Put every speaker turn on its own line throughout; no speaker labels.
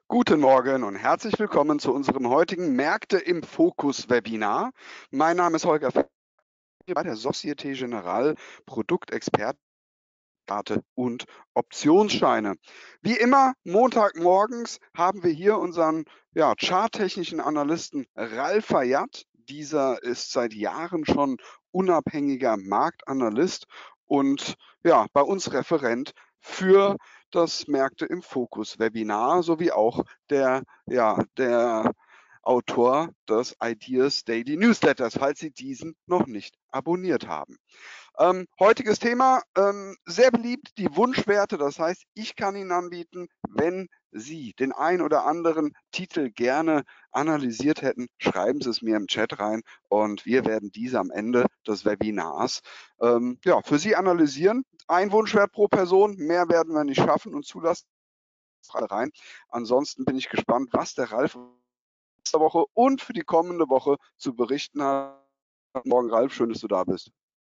Guten Morgen und herzlich willkommen zu unserem heutigen Märkte im Fokus Webinar. Mein Name ist Holger Fe bei der Societe Generale Produktexperte und Optionsscheine. Wie immer, Montagmorgens haben wir hier unseren charttechnischen Analysten Ralf Fayad. Dieser ist seit Jahren schon unabhängiger Marktanalyst und bei uns Referent für das Märkte im Fokus Webinar sowie auch der Autor des Ideas Daily Newsletters, falls Sie diesen noch nicht abonniert haben. Heutiges Thema, sehr beliebt, die Wunschwerte. Das heißt, ich kann Ihnen anbieten, wenn Sie den ein oder anderen Titel gerne analysiert hätten, schreiben Sie es mir im Chat rein und wir werden diese am Ende des Webinars für Sie analysieren. Ein Wunschwert pro Person, mehr werden wir nicht schaffen und zulassen rein. Ansonsten bin ich gespannt, was der Ralf nächste Woche und für die kommende Woche zu berichten hat. Guten Morgen, Ralf, schön, dass du da bist.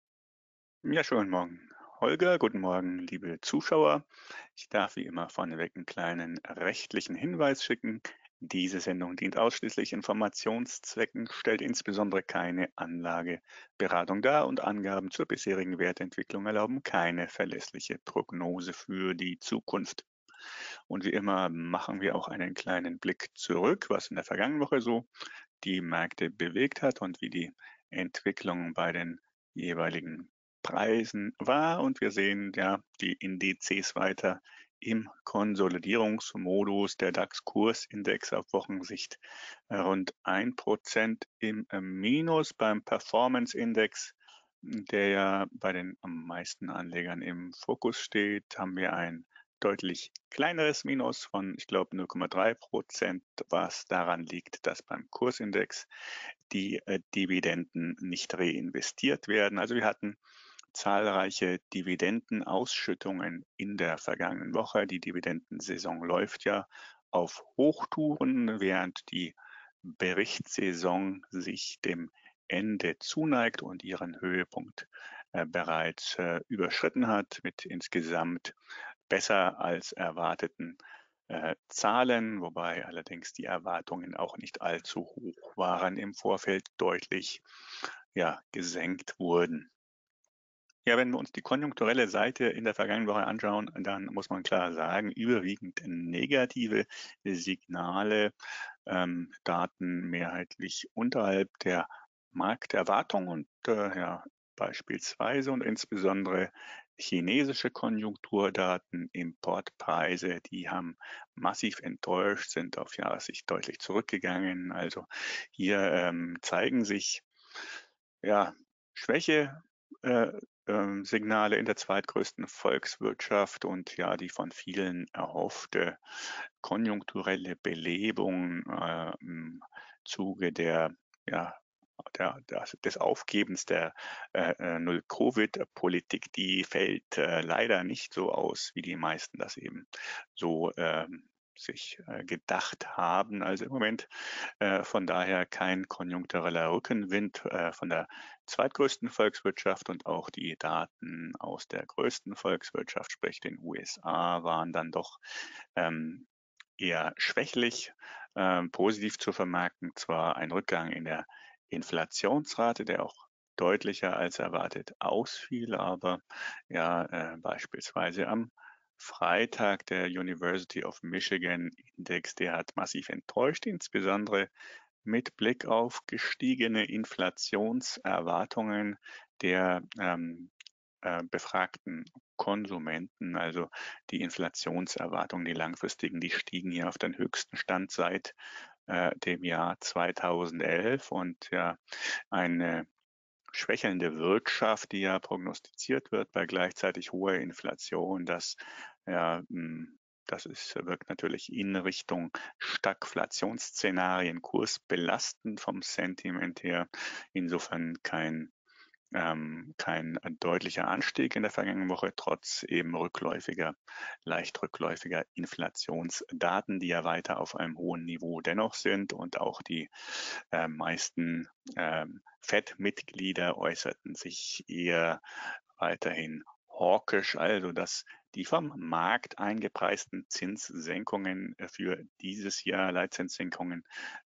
Ja, schönen Morgen, Holger. Guten Morgen, liebe Zuschauer. Ich darf wie immer vorneweg einen kleinen rechtlichen Hinweis schicken. Diese Sendung dient ausschließlich Informationszwecken, stellt insbesondere keine Anlageberatung dar und Angaben zur bisherigen Wertentwicklung erlauben keine verlässliche Prognose für die Zukunft. Und wie immer machen wir auch einen kleinen Blick zurück, was in der vergangenen Woche so die Märkte bewegt hat und wie die Entwicklung bei den jeweiligen Preisen war. Und wir sehen ja die Indizes weiter im Konsolidierungsmodus. Der DAX-Kursindex auf Wochensicht rund 1% im Minus. Beim Performance-Index, der ja bei den am meisten Anlegern im Fokus steht, haben wir ein deutlich kleineres Minus von, ich glaube, 0,3%, was daran liegt, dass beim Kursindex die Dividenden nicht reinvestiert werden. Also wir hatten zahlreiche Dividendenausschüttungen in der vergangenen Woche. Die Dividendensaison läuft ja auf Hochtouren, während die Berichtssaison sich dem Ende zuneigt und ihren Höhepunkt bereits überschritten hat mit insgesamt besser als erwarteten Zahlen, wobei allerdings die Erwartungen auch nicht allzu hoch waren, im Vorfeld deutlich gesenkt wurden. Ja, wenn wir uns die konjunkturelle Seite in der vergangenen Woche anschauen, dann muss man klar sagen, überwiegend negative Signale, Daten mehrheitlich unterhalb der Markterwartung und beispielsweise und insbesondere chinesische Konjunkturdaten, Importpreise, die haben massiv enttäuscht, sind auf Jahressicht deutlich zurückgegangen. Also hier zeigen sich ja Schwäche. Äh, Signale in der zweitgrößten Volkswirtschaft und ja die von vielen erhoffte konjunkturelle Belebung im Zuge ja, des Aufgebens der Null-Covid-Politik, die fällt leider nicht so aus, wie die meisten das eben so sich gedacht haben. Also im Moment von daher kein konjunktureller Rückenwind von der zweitgrößten Volkswirtschaft und auch die Daten aus der größten Volkswirtschaft, sprich den USA, waren dann doch ähm, eher schwächlich. Positiv zu vermerken zwar ein Rückgang in der Inflationsrate, der auch deutlicher als erwartet ausfiel, aber beispielsweise am Freitag der University of Michigan Index, der hat massiv enttäuscht, insbesondere mit Blick auf gestiegene Inflationserwartungen der befragten Konsumenten. Also die Inflationserwartungen, die langfristigen, die stiegen hier auf den höchsten Stand seit dem Jahr 2011 und ja eine schwächelnde Wirtschaft, die ja prognostiziert wird bei gleichzeitig hoher Inflation, ja, hm, wirkt natürlich in Richtung Stagflationsszenarien kursbelastend vom Sentiment her. Insofern kein deutlicher Anstieg in der vergangenen Woche, trotz eben leicht rückläufiger Inflationsdaten, die ja weiter auf einem hohen Niveau dennoch sind. Und auch die meisten FED-Mitglieder äußerten sich eher weiterhin hawkisch, also dass die vom Markt eingepreisten Zinssenkungen für dieses Jahr, Leitzinssenkungen,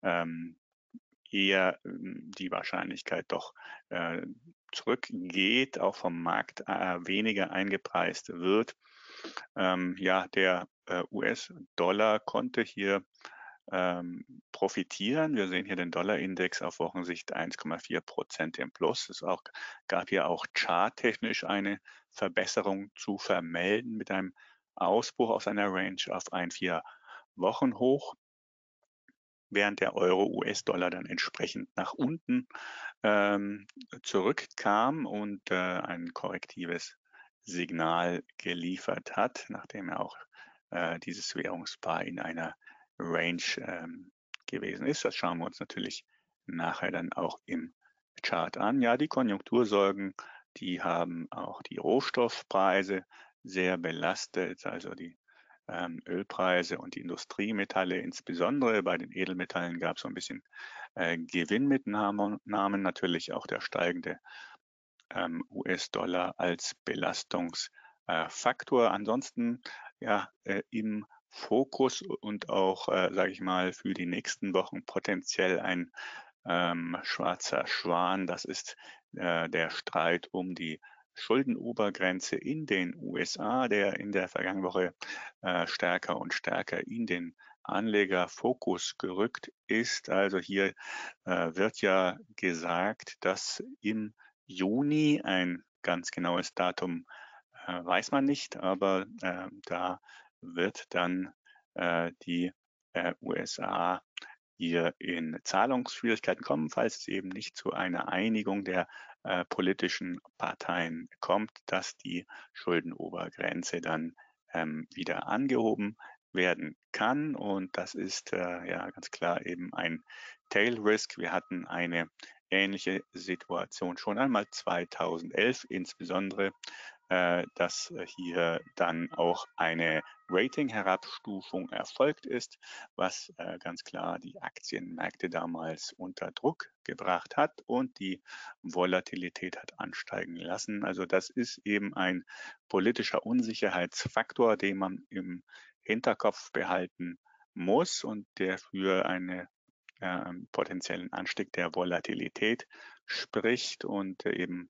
eher die Wahrscheinlichkeit doch zurückgeht, auch vom Markt weniger eingepreist wird. Der US-Dollar konnte hier profitieren. Wir sehen hier den Dollarindex auf Wochensicht 1,4% im Plus. Gab hier auch charttechnisch eine Verbesserung zu vermelden mit einem Ausbruch aus einer Range auf ein 4-Wochen-Hoch, während der Euro-US-Dollar dann entsprechend nach unten zurückkam und ein korrektives Signal geliefert hat, nachdem er auch dieses Währungspaar in einer Range gewesen ist. Das schauen wir uns natürlich nachher dann auch im Chart an. Ja, die Konjunktursorgen, die haben auch die Rohstoffpreise sehr belastet, also die Ölpreise und die Industriemetalle, insbesondere bei den Edelmetallen gab es so ein bisschen Gewinnmitnahmen, natürlich auch der steigende US-Dollar als Belastungsfaktor. Ansonsten ja im Fokus und auch, sage ich mal, für die nächsten Wochen potenziell ein schwarzer Schwan. Das ist der Streit um die Schuldenobergrenze in den USA, der in der vergangenen Woche stärker und stärker in den Anlegerfokus gerückt ist. Also hier wird ja gesagt, dass im Juni, ein ganz genaues Datum weiß man nicht, aber da wird dann die USA hier in Zahlungsschwierigkeiten kommen, falls es eben nicht zu einer Einigung der politischen Parteien kommt, dass die Schuldenobergrenze dann wieder angehoben werden kann. Und das ist ja ganz klar eben ein Tail Risk. Wir hatten eine ähnliche Situation schon einmal 2011, insbesondere dass hier dann auch eine Rating-Herabstufung erfolgt ist, was ganz klar die Aktienmärkte damals unter Druck gebracht hat und die Volatilität hat ansteigen lassen. Also das ist eben ein politischer Unsicherheitsfaktor, den man im Hinterkopf behalten muss und der für einen potenziellen Anstieg der Volatilität spricht und eben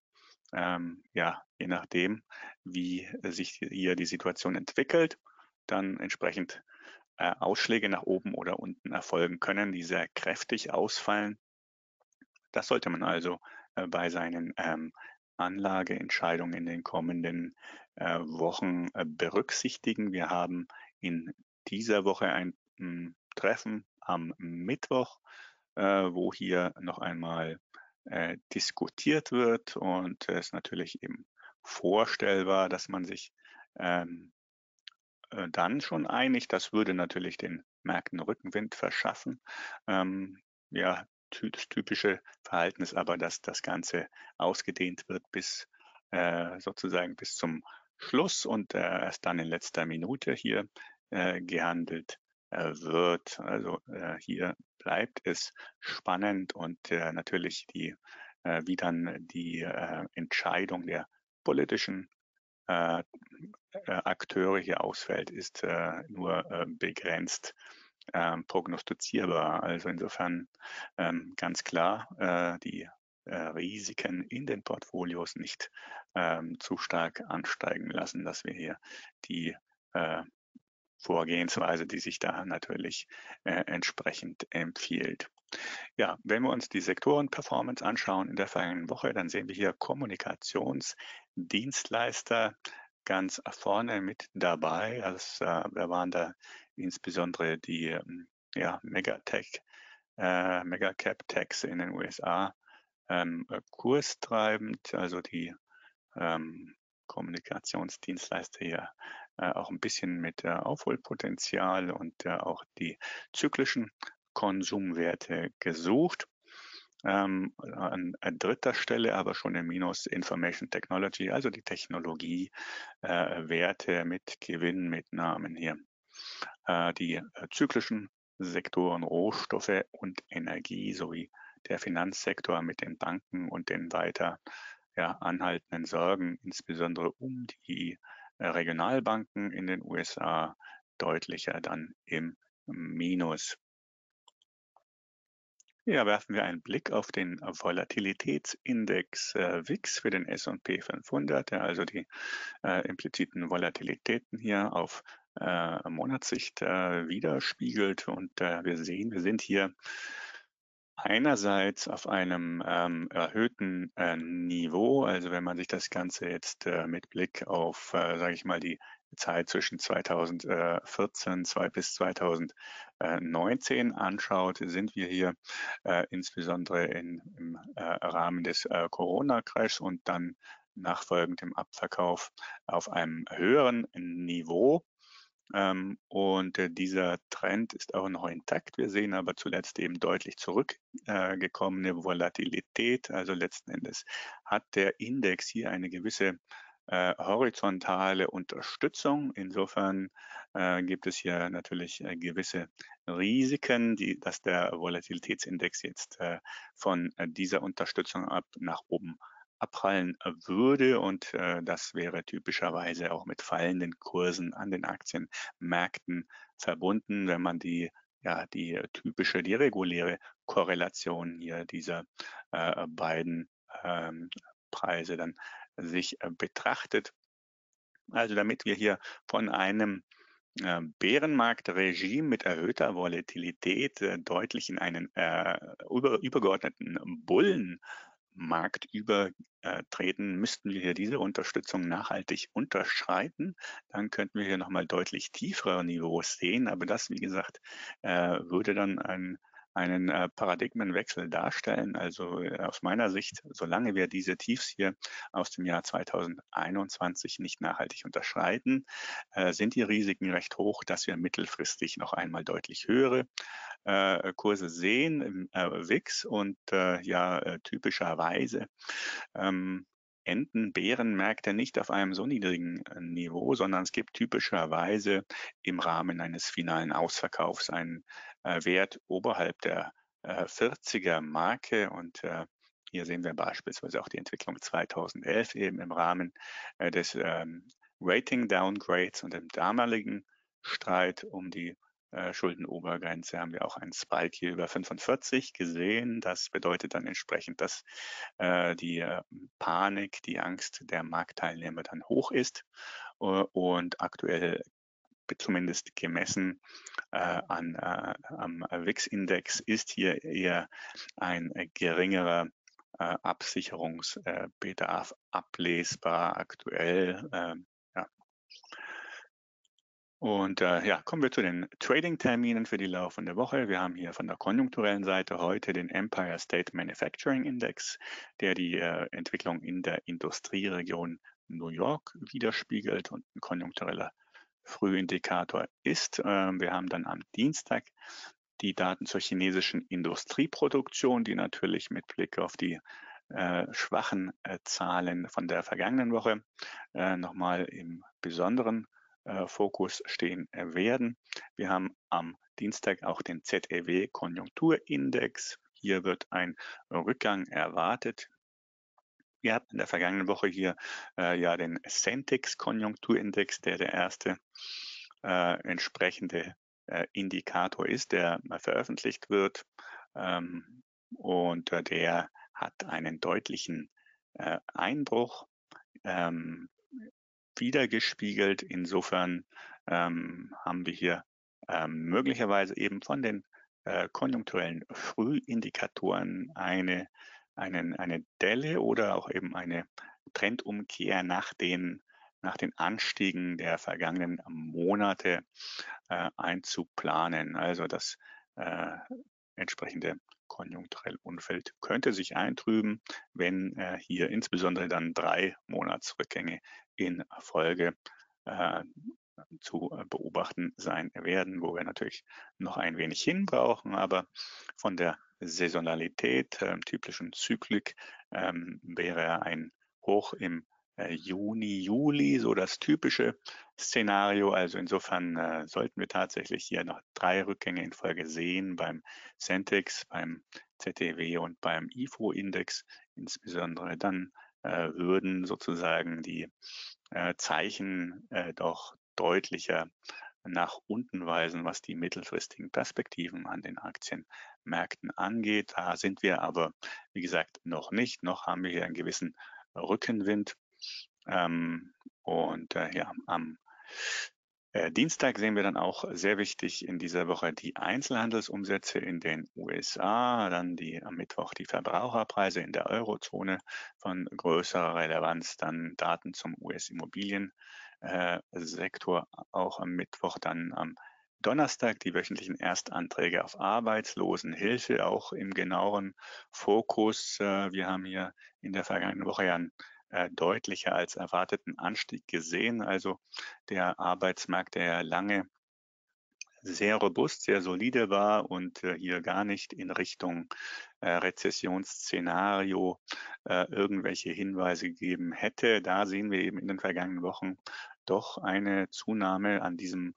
je nachdem, wie sich hier die Situation entwickelt, dann entsprechend Ausschläge nach oben oder unten erfolgen können, die sehr kräftig ausfallen. Das sollte man also bei seinen Anlageentscheidungen in den kommenden Wochen berücksichtigen. Wir haben in dieser Woche ein Treffen am Mittwoch, wo hier noch einmal diskutiert wird und es ist natürlich eben vorstellbar, dass man sich dann schon einigt. Das würde natürlich den Märkten Rückenwind verschaffen. Das typische Verhalten ist aber, dass das Ganze ausgedehnt wird sozusagen bis zum Schluss und erst dann in letzter Minute hier gehandelt wird. Also hier bleibt es spannend und natürlich wie dann die Entscheidung der politischen Akteure hier ausfällt, ist nur begrenzt prognostizierbar. Also insofern ganz klar die Risiken in den Portfolios nicht zu stark ansteigen lassen, dass wir hier die Vorgehensweise, die sich da natürlich entsprechend empfiehlt. Ja, wenn wir uns die Sektoren-Performance anschauen in der vergangenen Woche, dann sehen wir hier Kommunikationsdienstleister ganz vorne mit dabei. Also, wir waren da insbesondere die Megacap-Techs in den USA kurstreibend, also die Kommunikationsdienstleister hier auch ein bisschen mit Aufholpotenzial und auch die zyklischen Konsumwerte gesucht. An dritter Stelle aber schon im Minus Information Technology, also die Technologiewerte mit Gewinnmitnahmen hier. Die zyklischen Sektoren Rohstoffe und Energie sowie der Finanzsektor mit den Banken und den weiter anhaltenden Sorgen, insbesondere um die Regionalbanken in den USA deutlicher dann im Minus. Ja, werfen wir einen Blick auf den Volatilitätsindex VIX für den S&P 500, der also die impliziten Volatilitäten hier auf Monatssicht widerspiegelt. Und wir sehen, wir sind hier einerseits auf einem erhöhten Niveau, also wenn man sich das Ganze jetzt mit Blick auf, sage ich mal, die Zeit zwischen 2014 bis 2019 anschaut, sind wir hier insbesondere im Rahmen des Corona-Crashs und dann nachfolgendem Abverkauf auf einem höheren Niveau. Und dieser Trend ist auch noch intakt. Wir sehen aber zuletzt eben deutlich zurückgekommene Volatilität. Also letzten Endes hat der Index hier eine gewisse horizontale Unterstützung. Insofern gibt es hier natürlich gewisse Risiken, dass der Volatilitätsindex jetzt von dieser Unterstützung ab nach oben abprallen würde, und das wäre typischerweise auch mit fallenden Kursen an den Aktienmärkten verbunden, wenn man die typische, die reguläre Korrelation hier dieser beiden Preise dann sich betrachtet. Also damit wir hier von einem Bärenmarktregime mit erhöhter Volatilität deutlich in einen übergeordneten Bullenmarkt übertreten, müssten wir hier diese Unterstützung nachhaltig unterschreiten. Dann könnten wir hier nochmal deutlich tiefere Niveaus sehen, aber das, wie gesagt, würde dann einen Paradigmenwechsel darstellen. Also aus meiner Sicht, solange wir diese Tiefs hier aus dem Jahr 2021 nicht nachhaltig unterschreiten, sind die Risiken recht hoch, dass wir mittelfristig noch einmal deutlich höhere Kurse sehen im VIX, und typischerweise enden Bärenmärkte nicht auf einem so niedrigen Niveau, sondern es gibt typischerweise im Rahmen eines finalen Ausverkaufs einen Wert oberhalb der 40er Marke, und hier sehen wir beispielsweise auch die Entwicklung 2011 eben im Rahmen des Rating Downgrades und dem damaligen Streit um die Schuldenobergrenze haben wir auch einen Spike hier über 45 gesehen. Das bedeutet dann entsprechend, dass die Panik, die Angst der Marktteilnehmer dann hoch ist, und aktuell zumindest gemessen am VIX-Index ist hier eher ein geringerer Absicherungsbedarf ablesbar aktuell. Und kommen wir zu den Trading-Terminen für die laufende Woche. Wir haben hier von der konjunkturellen Seite heute den Empire State Manufacturing Index, der die Entwicklung in der Industrieregion New York widerspiegelt und ein konjunktureller Frühindikator ist. Wir haben dann am Dienstag die Daten zur chinesischen Industrieproduktion, die natürlich mit Blick auf die schwachen Zahlen von der vergangenen Woche nochmal im besonderen Fokus stehen werden. Wir haben am Dienstag auch den ZEW-Konjunkturindex. Hier wird ein Rückgang erwartet. Wir hatten in der vergangenen Woche hier den Centix-Konjunkturindex, der erste entsprechende Indikator ist, der veröffentlicht wird. Und der hat einen deutlichen Einbruch wiedergespiegelt. Insofern haben wir hier möglicherweise eben von den konjunkturellen Frühindikatoren eine Delle oder auch eben eine Trendumkehr nach den Anstiegen der vergangenen Monate einzuplanen. Also das entsprechende konjunkturelle Umfeld könnte sich eintrüben, wenn hier insbesondere dann 3 Monatsrückgänge in Folge zu beobachten sein werden, wo wir natürlich noch ein wenig hin brauchen, aber von der Saisonalität, typischen Zyklik, wäre ein Hoch im Juni, Juli so das typische Szenario. Also insofern sollten wir tatsächlich hier noch 3 Rückgänge in Folge sehen beim Centix, beim ZEW und beim IFO-Index insbesondere. Dann würden sozusagen die Zeichen doch deutlicher nach unten weisen, was die mittelfristigen Perspektiven an den Aktienmärkten angeht. Da sind wir aber, wie gesagt, noch nicht. Noch haben wir hier einen gewissen Rückenwind. Ja, am Dienstag sehen wir dann auch sehr wichtig in dieser Woche die Einzelhandelsumsätze in den USA, dann am Mittwoch die Verbraucherpreise in der Eurozone von größerer Relevanz, dann Daten zum US-Immobiliensektor auch am Mittwoch, dann am Donnerstag die wöchentlichen Erstanträge auf Arbeitslosenhilfe, auch im genaueren Fokus. Wir haben hier in der vergangenen Woche ja einen deutlicher als erwarteten Anstieg gesehen. Also der Arbeitsmarkt, der ja lange sehr robust, sehr solide war und hier gar nicht in Richtung Rezessionsszenario irgendwelche Hinweise gegeben hätte. Da sehen wir eben in den vergangenen Wochen doch eine Zunahme an diesem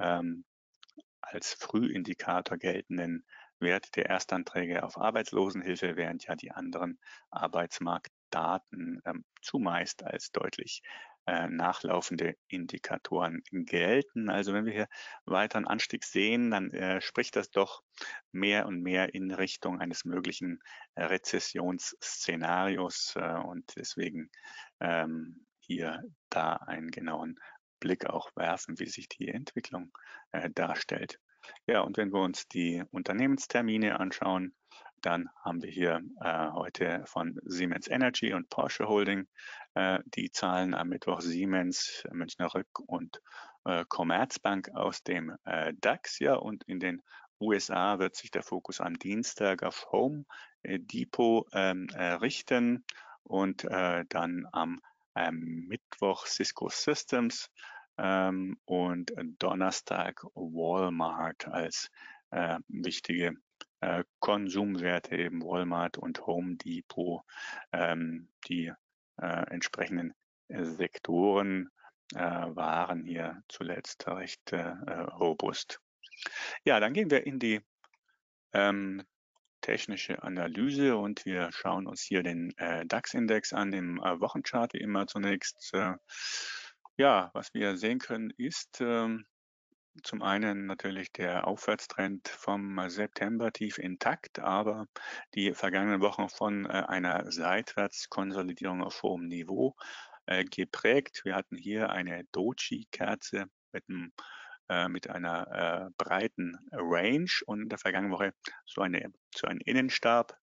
als Frühindikator geltenden Wert der Erstanträge auf Arbeitslosenhilfe, während ja die anderen Arbeitsmarktdaten zumeist als deutlich nachlaufende Indikatoren gelten. Also wenn wir hier weiteren Anstieg sehen, dann spricht das doch mehr und mehr in Richtung eines möglichen Rezessionsszenarios und deswegen hier da einen genauen Blick auch werfen, wie sich die Entwicklung darstellt. Ja, und wenn wir uns die Unternehmenstermine anschauen, dann haben wir hier heute von Siemens Energy und Porsche Holding die Zahlen am Mittwoch Siemens, Münchner Rück und Commerzbank aus dem DAX. Ja, und in den USA wird sich der Fokus am Dienstag auf Home Depot richten und dann am Mittwoch Cisco Systems und Donnerstag Walmart als wichtige Konsumwerte, eben Walmart und Home Depot, die entsprechenden Sektoren waren hier zuletzt recht robust. Ja, dann gehen wir in die technische Analyse und wir schauen uns hier den DAX-Index an im Wochenchart wie immer zunächst. Ja, was wir sehen können ist zum einen natürlich der Aufwärtstrend vom September tief intakt, aber die vergangenen Wochen von einer Seitwärtskonsolidierung auf hohem Niveau geprägt. Wir hatten hier eine Doji-Kerze mit einer breiten Range und in der vergangenen Woche so einen Innenstab.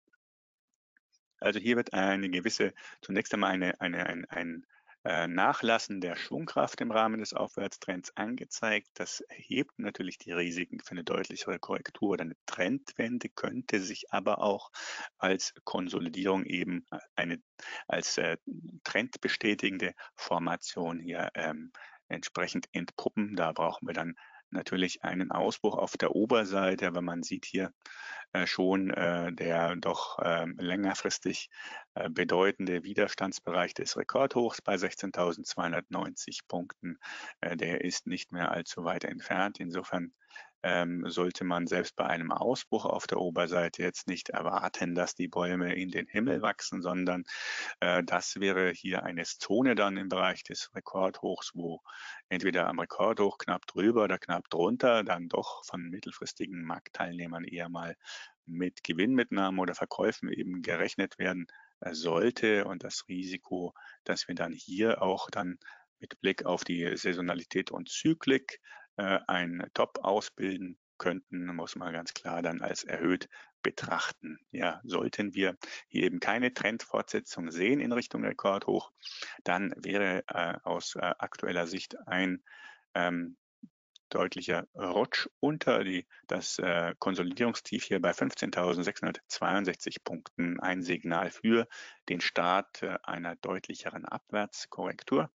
Also hier wird zunächst einmal ein Nachlassen der Schwungkraft im Rahmen des Aufwärtstrends angezeigt. Das erhebt natürlich die Risiken für eine deutlichere Korrektur oder eine Trendwende, könnte sich aber auch als Konsolidierung eben als trendbestätigende Formation hier entsprechend entpuppen. Da brauchen wir dann natürlich einen Ausbruch auf der Oberseite, aber man sieht hier schon der doch längerfristig bedeutende Widerstandsbereich des Rekordhochs bei 16.290 Punkten. Der ist nicht mehr allzu weit entfernt. Insofern sollte man selbst bei einem Ausbruch auf der Oberseite jetzt nicht erwarten, dass die Bäume in den Himmel wachsen, sondern das wäre hier eine Zone dann im Bereich des Rekordhochs, wo entweder am Rekordhoch knapp drüber oder knapp drunter dann doch von mittelfristigen Marktteilnehmern eher mal mit Gewinnmitnahmen oder Verkäufen eben gerechnet werden sollte und das Risiko, dass wir dann hier auch dann mit Blick auf die Saisonalität und Zyklik ein Top ausbilden könnten, muss man ganz klar dann als erhöht betrachten. Ja, sollten wir hier eben keine Trendfortsetzung sehen in Richtung Rekordhoch, dann wäre aus aktueller Sicht ein deutlicher Rutsch unter das Konsolidierungstief hier bei 15.662 Punkten ein Signal für den Start einer deutlicheren Abwärtskorrektur.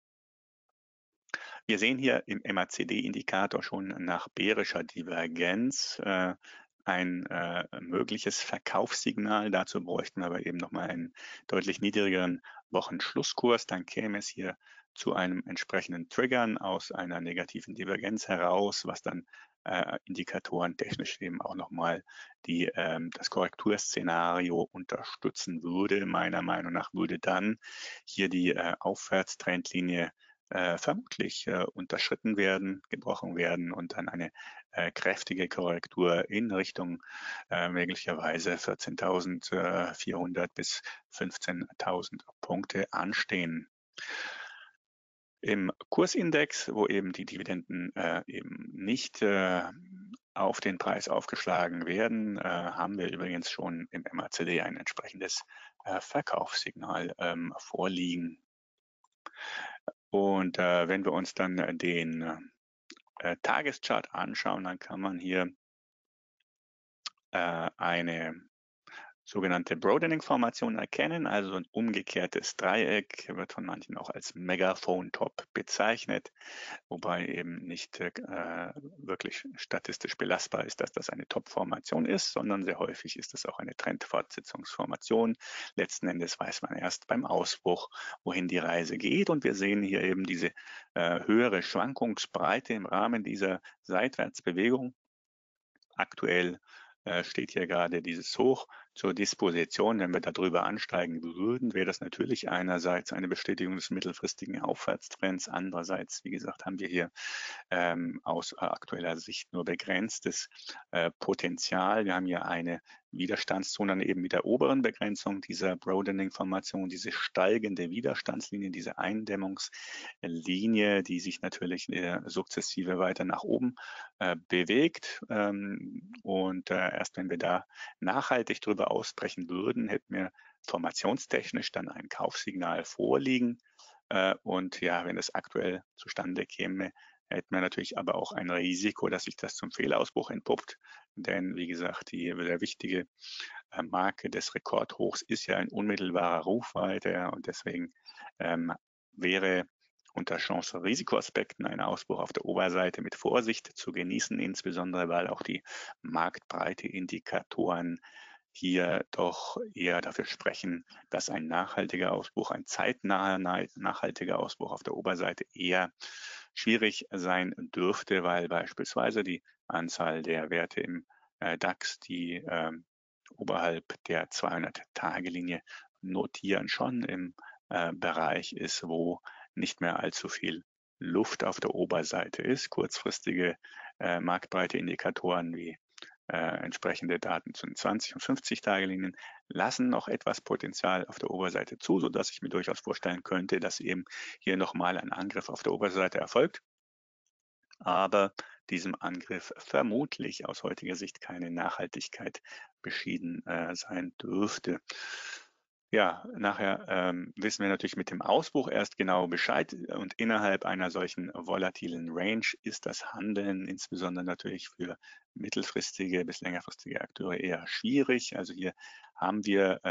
Wir sehen hier im MACD-Indikator schon nach bärischer Divergenz ein mögliches Verkaufssignal. Dazu bräuchten wir aber eben nochmal einen deutlich niedrigeren Wochenschlusskurs. Dann käme es hier zu einem entsprechenden Triggern aus einer negativen Divergenz heraus, was dann Indikatoren technisch eben auch nochmal das Korrekturszenario unterstützen würde. Meiner Meinung nach würde dann hier die Aufwärtstrendlinie vermutlich unterschritten werden, gebrochen werden und dann eine kräftige Korrektur in Richtung möglicherweise 14.400 bis 15.000 Punkte anstehen. Im Kursindex, wo eben die Dividenden eben nicht auf den Preis aufgeschlagen werden, haben wir übrigens schon im MACD ein entsprechendes Verkaufssignal vorliegen. Und wenn wir uns dann den Tageschart anschauen, dann kann man hier eine sogenannte Broadening-Formation erkennen, also ein umgekehrtes Dreieck, wird von manchen auch als Megaphone-Top bezeichnet, wobei eben nicht wirklich statistisch belastbar ist, dass das eine Top-Formation ist, sondern sehr häufig ist es auch eine Trendfortsetzungsformation. Letzten Endes weiß man erst beim Ausbruch, wohin die Reise geht, und wir sehen hier eben diese höhere Schwankungsbreite im Rahmen dieser Seitwärtsbewegung. Aktuell steht hier gerade dieses Hoch zur Disposition. Wenn wir darüber ansteigen würden, wäre das natürlich einerseits eine Bestätigung des mittelfristigen Aufwärtstrends. Andererseits, wie gesagt, haben wir hier aus aktueller Sicht nur begrenztes Potenzial. Wir haben hier eine Widerstandszone eben mit der oberen Begrenzung dieser Broadening-Formation, diese steigende Widerstandslinie, diese Eindämmungslinie, die sich natürlich sukzessive weiter nach oben bewegt. Und erst wenn wir da nachhaltig drüber ausbrechen würden, hätten wir formationstechnisch dann ein Kaufsignal vorliegen. Und ja, wenn es aktuell zustande käme, hätten wir natürlich aber auch ein Risiko, dass sich das zum Fehlausbruch entpuppt. Denn wie gesagt, der wichtige Marke des Rekordhochs ist ja ein unmittelbarer Rufweite, und deswegen wäre unter Chance-Risiko-Aspekten ein Ausbruch auf der Oberseite mit Vorsicht zu genießen, insbesondere weil auch die Marktbreite-Indikatoren hier doch eher dafür sprechen, dass ein nachhaltiger Ausbruch, ein zeitnaher nachhaltiger Ausbruch auf der Oberseite eher schwierig sein dürfte, weil beispielsweise die Anzahl der Werte im DAX, die oberhalb der 200-Tage-Linie notieren, schon im Bereich ist, wo nicht mehr allzu viel Luft auf der Oberseite ist. Kurzfristige Marktbreite-Indikatoren wie entsprechende Daten zu den 20- und 50-Tage-Linien lassen noch etwas Potenzial auf der Oberseite zu, sodass ich mir durchaus vorstellen könnte, dass eben hier nochmal ein Angriff auf der Oberseite erfolgt, aber diesem Angriff vermutlich aus heutiger Sicht keine Nachhaltigkeit beschieden sein dürfte. Ja, nachher wissen wir natürlich mit dem Ausbruch erst genau Bescheid, und innerhalb einer solchen volatilen Range ist das Handeln insbesondere natürlich für mittelfristige bis längerfristige Akteure eher schwierig. Also hier haben wir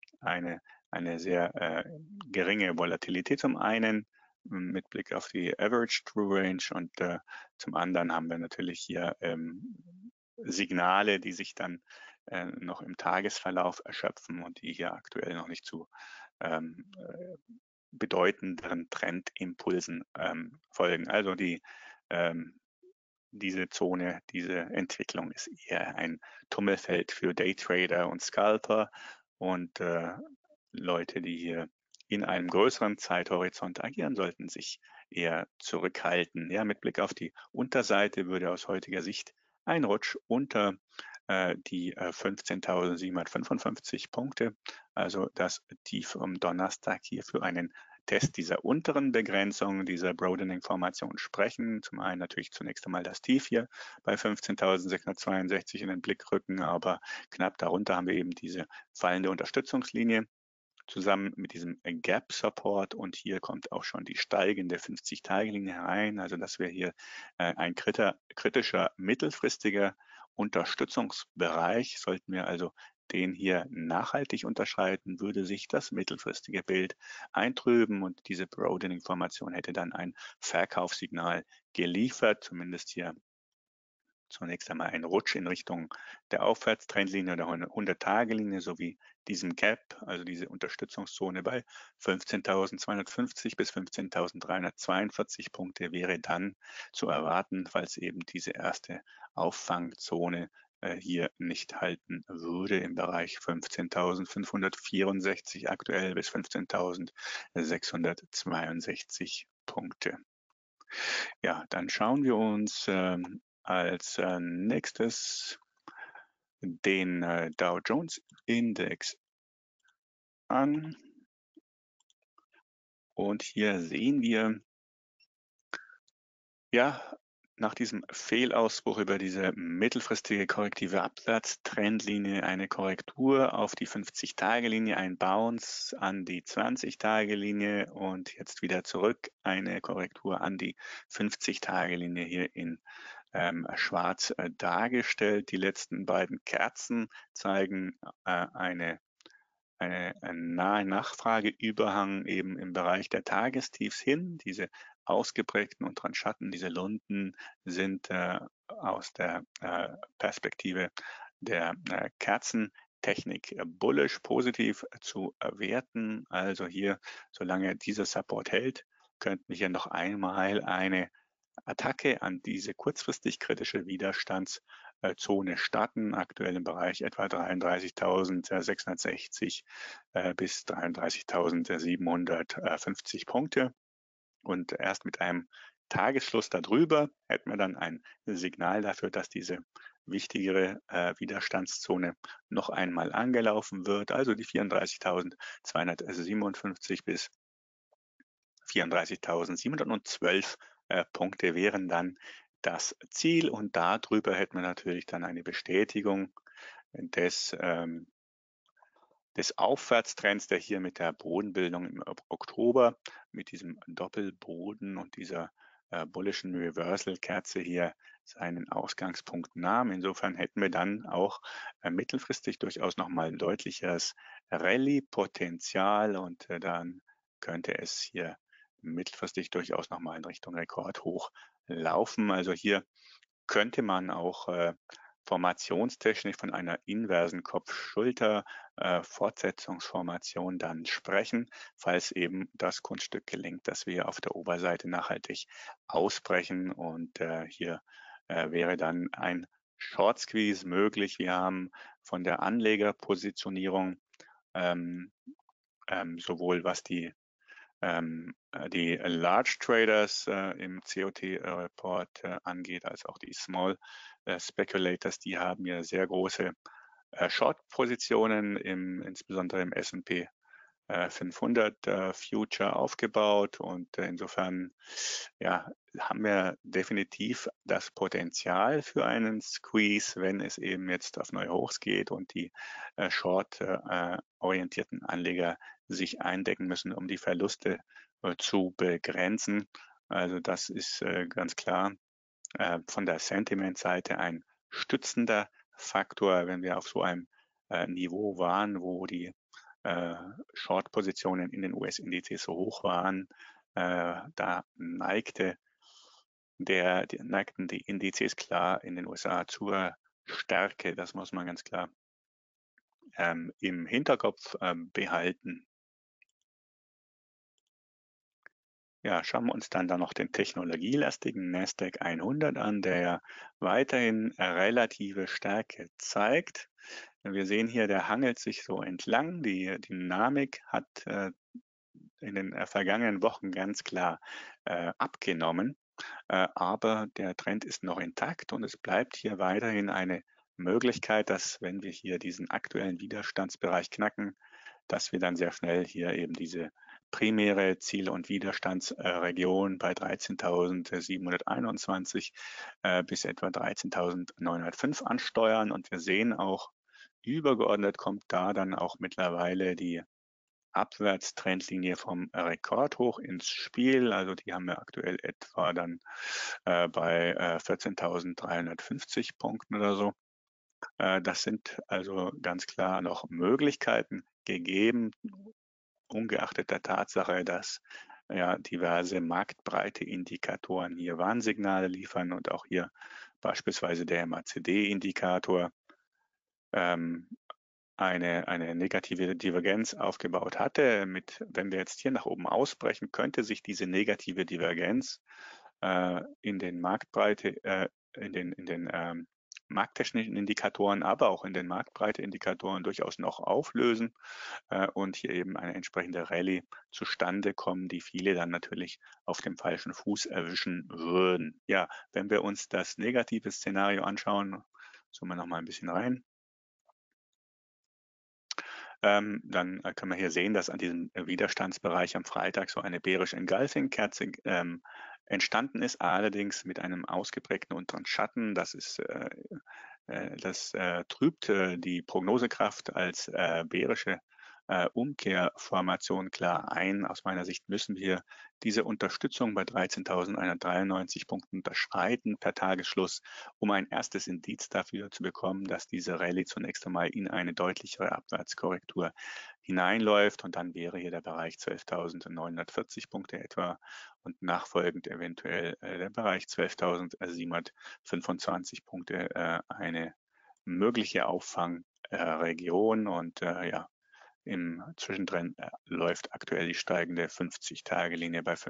eine sehr geringe Volatilität zum einen mit Blick auf die Average True Range, und zum anderen haben wir natürlich hier Signale, die sich dann noch im Tagesverlauf erschöpfen und die hier aktuell noch nicht zu bedeutenderen Trendimpulsen folgen. Also diese Zone, diese Entwicklung ist eher ein Tummelfeld für Daytrader und Scalper und Leute, die hier in einem größeren Zeithorizont agieren, sollten sich eher zurückhalten. Ja, mit Blick auf die Unterseite würde aus heutiger Sicht ein Rutsch unter die 15.755 Punkte, also das Tief am Donnerstag, hier für einen Test dieser unteren Begrenzung, dieser Broadening-Formation sprechen. Zum einen natürlich zunächst einmal das Tief hier bei 15.662 in den Blick rücken, aber knapp darunter haben wir eben diese fallende Unterstützungslinie zusammen mit diesem Gap-Support, und hier kommt auch schon die steigende 50-Tage-Linie herein, also das wäre hier ein kritischer mittelfristiger Unterstützungsbereich. Sollten wir also den hier nachhaltig unterschreiten, würde sich das mittelfristige Bild eintrüben, und diese Broadening-Formation hätte dann ein Verkaufssignal geliefert, zumindest hier zunächst einmal ein Rutsch in Richtung der Aufwärtstrendlinie oder 100-Tage-Linie sowie diesem Gap, also diese Unterstützungszone bei 15.250 bis 15.342 Punkte wäre dann zu erwarten, falls eben diese erste Auffangzone hier nicht halten würde im Bereich 15.564 aktuell bis 15.662 Punkte. Ja, dann schauen wir uns als nächstes den Dow Jones Index an. Und hier sehen wir, ja, nach diesem Fehlausbruch über diese mittelfristige korrektive Abwärtstrendlinie eine Korrektur auf die 50-Tage-Linie, ein Bounce an die 20-Tage-Linie und jetzt wieder zurück eine Korrektur an die 50-Tage-Linie hier in schwarz dargestellt. Die letzten beiden Kerzen zeigen einen nahen Nachfrageüberhang eben im Bereich der Tagestiefs hin. Diese ausgeprägten unteren Schatten, diese Lunden sind aus der Perspektive der Kerzentechnik bullish positiv zu werten. Also hier, solange dieser Support hält, könnten wir hier noch einmal eine Attacke an diese kurzfristig kritische Widerstandszone starten, aktuell im Bereich etwa 33.660 bis 33.750 Punkte. Und erst mit einem Tagesschluss darüber hätten wir dann ein Signal dafür, dass diese wichtigere Widerstandszone noch einmal angelaufen wird, also die 34.257 bis 34.712 Punkte wären dann das Ziel und darüber hätten wir natürlich dann eine Bestätigung des Aufwärtstrends, der hier mit der Bodenbildung im Oktober, mit diesem Doppelboden und dieser bullischen Reversal-Kerze hier seinen Ausgangspunkt nahm. Insofern hätten wir dann auch mittelfristig durchaus nochmal ein deutlicheres Rallye-Potenzial und dann könnte es hier mittelfristig durchaus nochmal in Richtung Rekordhoch laufen. Also hier könnte man auch formationstechnisch von einer inversen Kopf-Schulter-Fortsetzungsformation dann sprechen, falls eben das Kunststück gelingt, dass wir auf der Oberseite nachhaltig ausbrechen und hier wäre dann ein Short Squeeze möglich. Wir haben von der Anlegerpositionierung sowohl was die Large Traders im COT-Report angeht, als auch die Small Speculators, die haben ja sehr große Short-Positionen, insbesondere im S&P 500 Future aufgebaut und insofern ja, haben wir definitiv das Potenzial für einen Squeeze, wenn es eben jetzt auf neue Hochs geht und die short-orientierten Anleger sich eindecken müssen, um die Verluste zu begrenzen. Also das ist ganz klar von der Sentiment-Seite ein stützender Faktor, wenn wir auf so einem Niveau waren, wo die Short-Positionen in den US-Indizes so hoch waren. Da neigten die Indizes klar in den USA zur Stärke. Das muss man ganz klar im Hinterkopf behalten. Ja, schauen wir uns dann noch den technologielastigen Nasdaq 100 an, der ja weiterhin relative Stärke zeigt. Wir sehen hier, der hangelt sich so entlang. Die Dynamik hat in den vergangenen Wochen ganz klar abgenommen, aber der Trend ist noch intakt und es bleibt hier weiterhin eine Möglichkeit, dass wenn wir hier diesen aktuellen Widerstandsbereich knacken, dass wir dann sehr schnell hier eben diese primäre Ziel- und Widerstandsregion bei 13.721 bis etwa 13.905 ansteuern. Und wir sehen auch, übergeordnet kommt da dann auch mittlerweile die Abwärtstrendlinie vom Rekordhoch ins Spiel. Also die haben wir aktuell etwa dann bei 14.350 Punkten oder so. Das sind also ganz klar noch Möglichkeiten gegeben, ungeachtet der Tatsache, dass ja diverse Marktbreite-Indikatoren hier Warnsignale liefern und auch hier beispielsweise der MACD-Indikator eine negative Divergenz aufgebaut hatte. Wenn wir jetzt hier nach oben ausbrechen, könnte sich diese negative Divergenz in den Marktbreite, in den markttechnischen Indikatoren, aber auch in den Marktbreite-Indikatoren durchaus noch auflösen und hier eben eine entsprechende Rallye zustande kommen, die viele dann natürlich auf dem falschen Fuß erwischen würden. Ja, wenn wir uns das negative Szenario anschauen, zoomen wir noch mal ein bisschen rein. Dann können wir hier sehen, dass an diesem Widerstandsbereich am Freitag so eine Bearish Engulfing-Kerze entstanden ist, allerdings mit einem ausgeprägten unteren Schatten. Das trübt die Prognosekraft als bearische Umkehrformation klar ein. Aus meiner Sicht müssen wir diese Unterstützung bei 13.193 Punkten unterschreiten per Tagesschluss, um ein erstes Indiz dafür zu bekommen, dass diese Rallye zunächst einmal in eine deutlichere Abwärtskorrektur hineinläuft, und dann wäre hier der Bereich 12.940 Punkte etwa und nachfolgend eventuell der Bereich 12.725 Punkte eine mögliche Auffangregion, und ja, im Zwischendrin läuft aktuell die steigende 50-Tage-Linie bei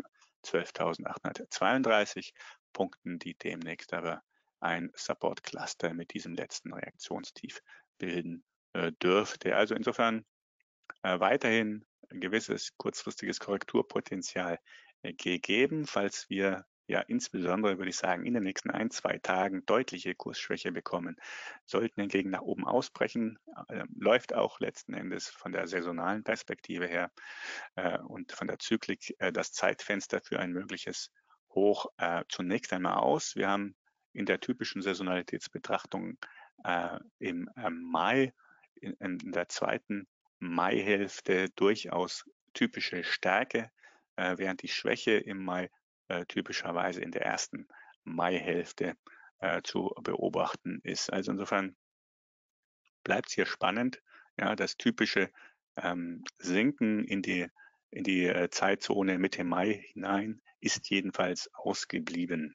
12.832 Punkten, die demnächst aber ein Support-Cluster mit diesem letzten Reaktionstief bilden dürfte. Also insofern weiterhin ein gewisses kurzfristiges Korrekturpotenzial gegeben, falls wir ja insbesondere, würde ich sagen, in den nächsten 1-2 Tagen deutliche Kursschwäche bekommen, sollten hingegen nach oben ausbrechen, läuft auch letzten Endes von der saisonalen Perspektive her und von der Zyklik das Zeitfenster für ein mögliches Hoch zunächst einmal aus. Wir haben in der typischen Saisonalitätsbetrachtung im Mai, in der zweiten Maihälfte durchaus typische Stärke, während die Schwäche im Mai typischerweise in der ersten Maihälfte zu beobachten ist. Also insofern bleibt es hier spannend. Ja, das typische Sinken in die Zeitzone Mitte Mai hinein ist jedenfalls ausgeblieben.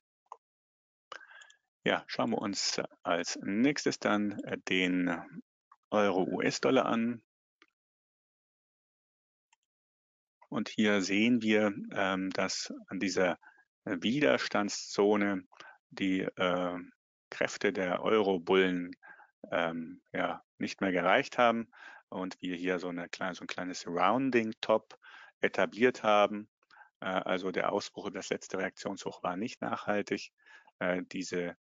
Ja, schauen wir uns als nächstes dann den Euro-US-Dollar an. Und hier sehen wir, dass an dieser Widerstandszone die Kräfte der Euro-Bullen ja, nicht mehr gereicht haben und wir hier so ein kleines Rounding-Top etabliert haben. Also der Ausbruch über das letzte Reaktionshoch war nicht nachhaltig. Diese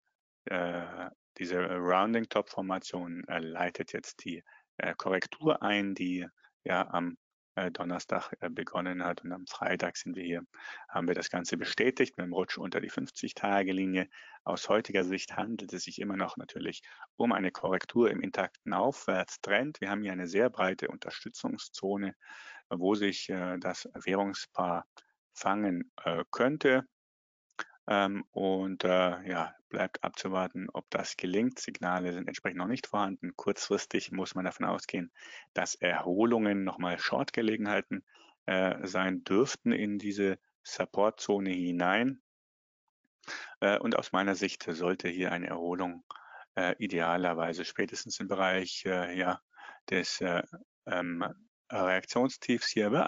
Rounding-Top-Formation leitet jetzt die Korrektur ein, die ja am Donnerstag begonnen hat, und am Freitag haben wir das Ganze bestätigt mit dem Rutsch unter die 50-Tage-Linie. Aus heutiger Sicht handelt es sich immer noch natürlich um eine Korrektur im intakten Aufwärtstrend. Wir haben hier eine sehr breite Unterstützungszone, wo sich das Währungspaar fangen könnte. Ja, bleibt abzuwarten, ob das gelingt. Signale sind entsprechend noch nicht vorhanden. Kurzfristig muss man davon ausgehen, dass Erholungen nochmal Short-Gelegenheiten sein dürften in diese Supportzone hinein. Und aus meiner Sicht sollte hier eine Erholung idealerweise spätestens im Bereich ja, des Reaktionstiefs hier bei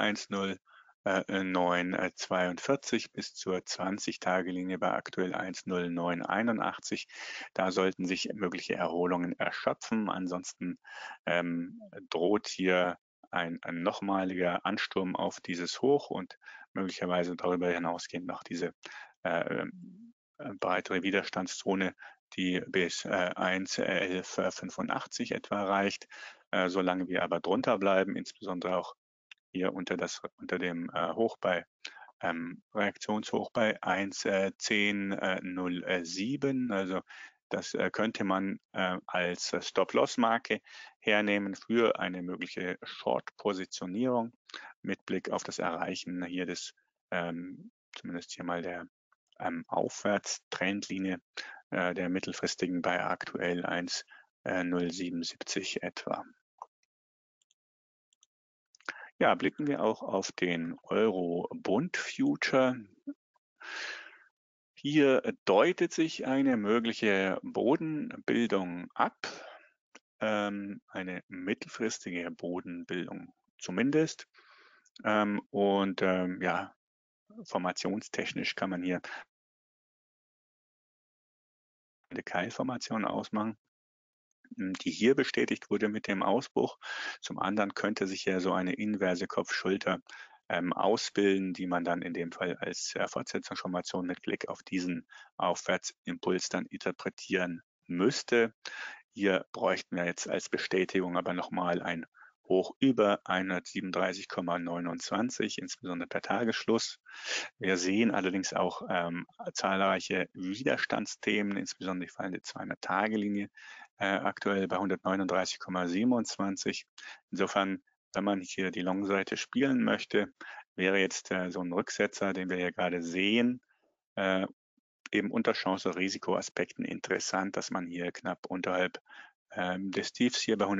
1,0942 bis zur 20-Tage-Linie bei aktuell 1,0981. Da sollten sich mögliche Erholungen erschöpfen. Ansonsten droht hier ein nochmaliger Ansturm auf dieses Hoch und möglicherweise darüber hinausgehend noch diese breitere Widerstandszone, die bis 1,1185 etwa reicht. Solange wir aber drunter bleiben, insbesondere auch hier unter dem Hoch bei Reaktionshoch bei 1,1007. Also das könnte man als Stop-Loss-Marke hernehmen für eine mögliche Short-Positionierung mit Blick auf das Erreichen hier des, zumindest hier mal der Aufwärtstrendlinie der mittelfristigen bei aktuell 1,0770 etwa. Ja, blicken wir auch auf den Euro-Bund-Future. Hier deutet sich eine mögliche Bodenbildung ab, eine mittelfristige Bodenbildung zumindest. Ja, formationstechnisch kann man hier Keilformation ausmachen, die hier bestätigt wurde mit dem Ausbruch. Zum anderen könnte sich ja so eine inverse Kopf-Schulter ausbilden, die man dann in dem Fall als Fortsetzungsformation mit Blick auf diesen Aufwärtsimpuls dann interpretieren müsste. Hier bräuchten wir jetzt als Bestätigung aber nochmal ein Hoch über 137,29, insbesondere per Tagesschluss. Wir sehen allerdings auch zahlreiche Widerstandsthemen, insbesondere die fallende 200-Tage-Linie, aktuell bei 139,27. Insofern, wenn man hier die Long-Seite spielen möchte, wäre jetzt so ein Rücksetzer, den wir hier gerade sehen, eben unter Chance-Risiko-Aspekten interessant, dass man hier knapp unterhalb des Tiefs hier bei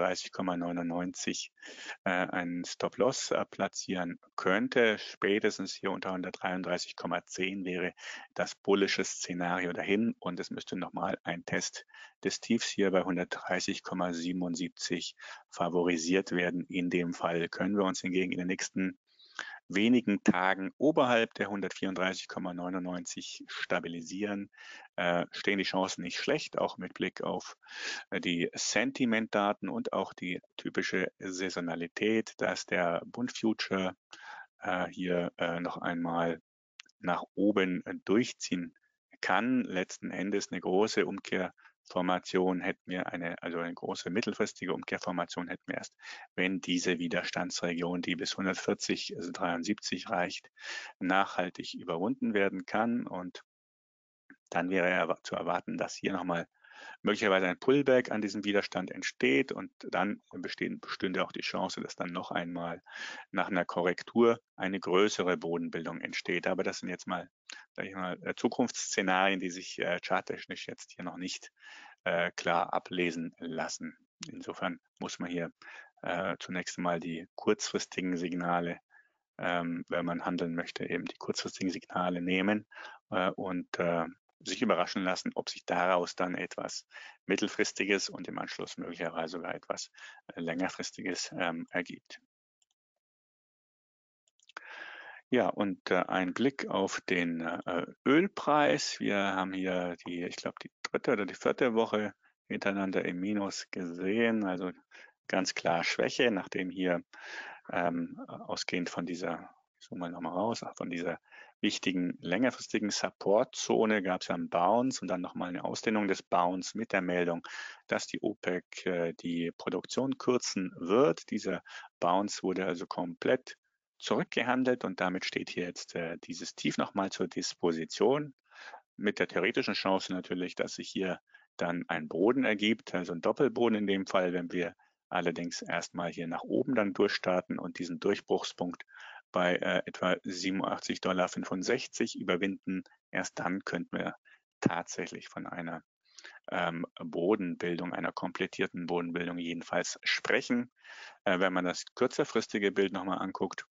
134,99 einen Stop-Loss platzieren könnte. Spätestens hier unter 133,10 wäre das bullische Szenario dahin und es müsste nochmal ein Test des Tiefs hier bei 130,77 favorisiert werden. In dem Fall können wir uns hingegen in den nächsten wenigen Tagen oberhalb der 134,99 stabilisieren, stehen die Chancen nicht schlecht, auch mit Blick auf die Sentiment-Daten und auch die typische Saisonalität, dass der Bund Future hier noch einmal nach oben durchziehen kann. Letzten Endes eine große Umkehrformation hätten wir also eine große mittelfristige Umkehrformation hätten wir erst, wenn diese Widerstandsregion, die bis 140,73 reicht, nachhaltig überwunden werden kann. Und dann wäre ja zu erwarten, dass hier nochmal möglicherweise ein Pullback an diesem Widerstand entsteht und dann bestünde auch die Chance, dass dann noch einmal nach einer Korrektur eine größere Bodenbildung entsteht. Aber das sind jetzt mal, sag ich mal, Zukunftsszenarien, die sich charttechnisch jetzt hier noch nicht klar ablesen lassen. Insofern muss man hier zunächst einmal die kurzfristigen Signale, wenn man handeln möchte, eben die kurzfristigen Signale nehmen und sich überraschen lassen, ob sich daraus dann etwas Mittelfristiges und im Anschluss möglicherweise sogar etwas Längerfristiges ergibt. Ja, und ein Blick auf den Ölpreis. Wir haben hier ich glaube, die dritte oder die vierte Woche hintereinander im Minus gesehen. Also ganz klar Schwäche, nachdem hier ausgehend von dieser, ich zoome mal nochmal raus, von dieser wichtigen längerfristigen Supportzone gab es ja einen Bounce und dann nochmal eine Ausdehnung des Bounce mit der Meldung, dass die OPEC die Produktion kürzen wird. Dieser Bounce wurde also komplett zurückgehandelt und damit steht hier jetzt dieses Tief nochmal zur Disposition mit der theoretischen Chance natürlich, dass sich hier dann ein Boden ergibt, also ein Doppelboden in dem Fall, wenn wir allerdings erstmal hier nach oben dann durchstarten und diesen Durchbruchspunkt bei etwa 87,65 $ überwinden. Erst dann könnten wir tatsächlich von einer Bodenbildung, einer komplettierten Bodenbildung jedenfalls sprechen. Wenn man das kürzerfristige Bild nochmal anguckt,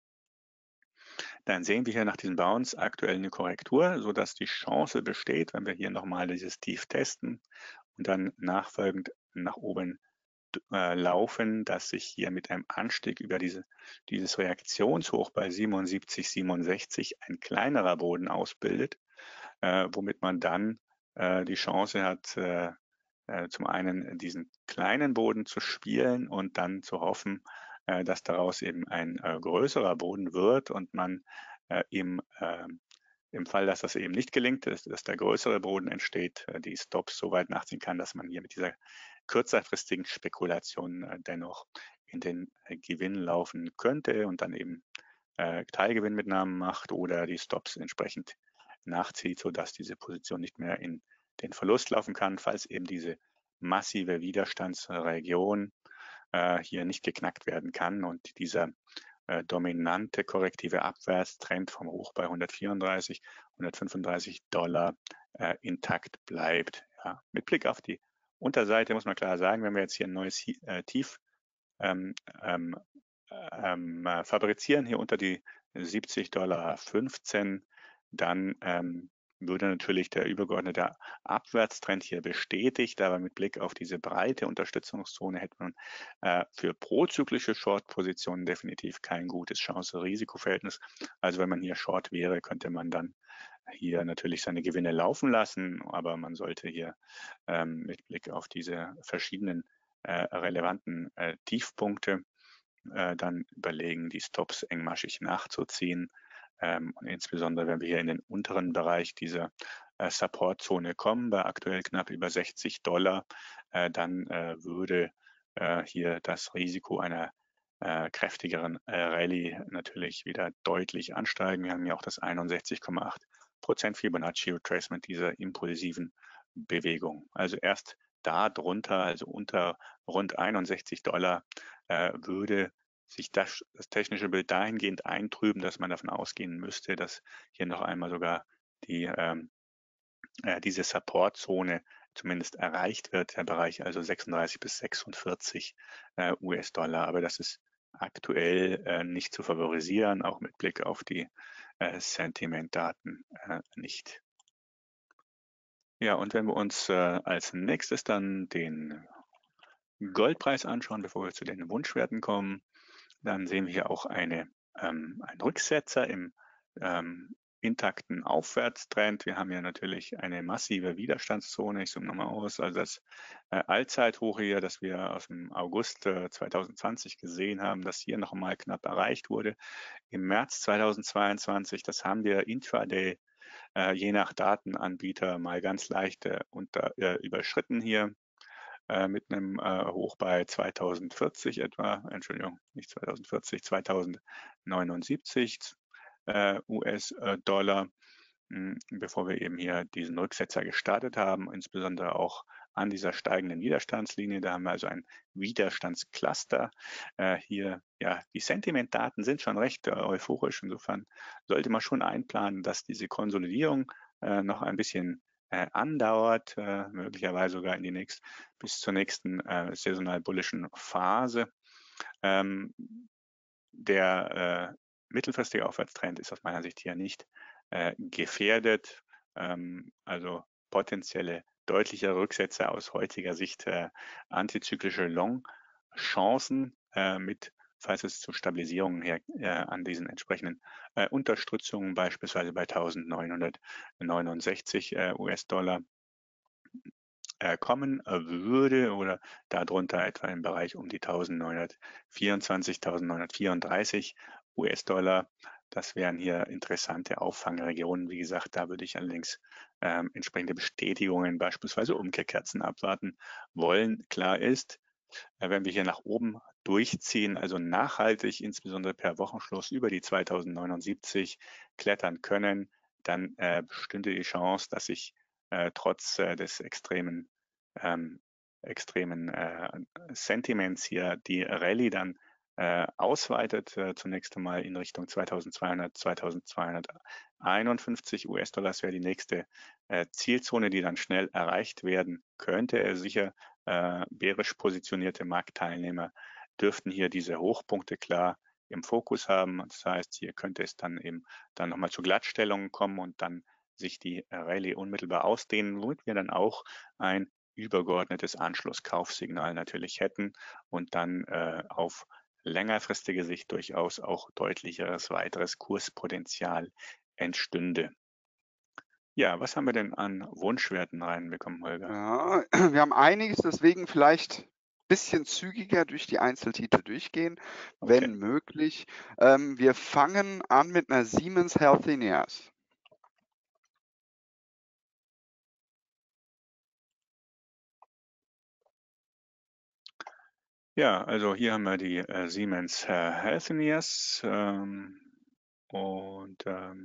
dann sehen wir hier nach diesem Bounce aktuell eine Korrektur, sodass die Chance besteht, wenn wir hier nochmal dieses Tief testen und dann nachfolgend nach oben laufen, dass sich hier mit einem Anstieg über dieses Reaktionshoch bei 77,67 ein kleinerer Boden ausbildet, womit man dann die Chance hat, zum einen diesen kleinen Boden zu spielen und dann zu hoffen, dass daraus eben ein größerer Boden wird und man im Fall, dass das eben nicht gelingt, dass der größere Boden entsteht, die Stops so weit nachziehen kann, dass man hier mit dieser kürzerfristigen Spekulation dennoch in den Gewinn laufen könnte und dann eben Teilgewinnmitnahmen macht oder die Stops entsprechend nachzieht, sodass diese Position nicht mehr in den Verlust laufen kann, falls eben diese massive Widerstandsregion hier nicht geknackt werden kann und dieser dominante korrektive Abwärtstrend vom Hoch bei 134, 135 $ intakt bleibt. Ja. Mit Blick auf die Unterseite muss man klar sagen, wenn wir jetzt hier ein neues Tief fabrizieren, hier unter die 70,15 $, dann würde natürlich der übergeordnete Abwärtstrend hier bestätigt, aber mit Blick auf diese breite Unterstützungszone hätte man für prozyklische Short-Positionen definitiv kein gutes Chance-Risiko-Verhältnis. Also wenn man hier Short wäre, könnte man dann hier natürlich seine Gewinne laufen lassen, aber man sollte hier mit Blick auf diese verschiedenen relevanten Tiefpunkte dann überlegen, die Stops engmaschig nachzuziehen. Und insbesondere, wenn wir hier in den unteren Bereich dieser Supportzone kommen, bei aktuell knapp über $60, dann würde hier das Risiko einer kräftigeren Rallye natürlich wieder deutlich ansteigen. Wir haben ja auch das 61,8% Fibonacci Retracement dieser impulsiven Bewegung. Also erst da drunter, also unter rund $61, würde sich das technische Bild dahingehend eintrüben, dass man davon ausgehen müsste, dass hier noch einmal sogar diese Supportzone zumindest erreicht wird, der Bereich also 36 bis 46 US-Dollar. Aber das ist aktuell nicht zu favorisieren, auch mit Blick auf die Sentimentdaten nicht. Ja, und wenn wir uns als nächstes dann den Goldpreis anschauen, bevor wir zu den Wunschwerten kommen, dann sehen wir hier auch einen Rücksetzer im intakten Aufwärtstrend. Wir haben hier natürlich eine massive Widerstandszone. Ich zoome nochmal aus. Also das Allzeithoch hier, das wir aus dem August 2020 gesehen haben, das hier nochmal knapp erreicht wurde. Im März 2022, das haben wir intraday je nach Datenanbieter mal ganz leicht überschritten hier mit einem Hoch bei 2040 etwa, Entschuldigung, nicht 2040, 2079 US-Dollar, bevor wir eben hier diesen Rücksetzer gestartet haben, insbesondere auch an dieser steigenden Widerstandslinie. Da haben wir also ein Widerstandscluster. Hier, ja, die Sentimentdaten sind schon recht euphorisch. Insofern sollte man schon einplanen, dass diese Konsolidierung noch ein bisschen andauert, möglicherweise sogar bis zur nächsten saisonal bullischen Phase. Der mittelfristige Aufwärtstrend ist aus meiner Sicht hier nicht gefährdet. Also potenzielle deutliche Rücksätze aus heutiger Sicht antizyklische Long-Chancen mit, falls es zu Stabilisierungen her an diesen entsprechenden Unterstützungen, beispielsweise bei 1969 US-Dollar kommen würde oder darunter etwa im Bereich um die 1924, 1934 US-Dollar. Das wären hier interessante Auffangregionen. Wie gesagt, da würde ich allerdings entsprechende Bestätigungen, beispielsweise Umkehrkerzen abwarten wollen. Klar ist, wenn wir hier nach oben durchziehen, also nachhaltig, insbesondere per Wochenschluss über die 2079 klettern können, dann bestünde die Chance, dass sich trotz des extremen Sentiments hier die Rallye dann ausweitet, zunächst einmal in Richtung 2200, 2251 US-Dollar wäre die nächste Zielzone, die dann schnell erreicht werden könnte. Sicher bärisch positionierte Marktteilnehmer dürften hier diese Hochpunkte klar im Fokus haben. Das heißt, hier könnte es dann eben dann nochmal zu Glattstellungen kommen und dann sich die Rallye unmittelbar ausdehnen, womit wir dann auch ein übergeordnetes Anschlusskaufsignal natürlich hätten und dann auf längerfristige Sicht durchaus auch deutlicheres weiteres Kurspotenzial entstünde. Ja, was haben wir denn an Wunschwerten reinbekommen, Holger?
Ja, wir haben einiges, deswegen vielleicht ein bisschen zügiger durch die Einzeltitel durchgehen, wenn
Okay.
möglich. Wir fangen an mit einer Siemens Healthineers.
Ja, also hier haben wir die Siemens Healthineers und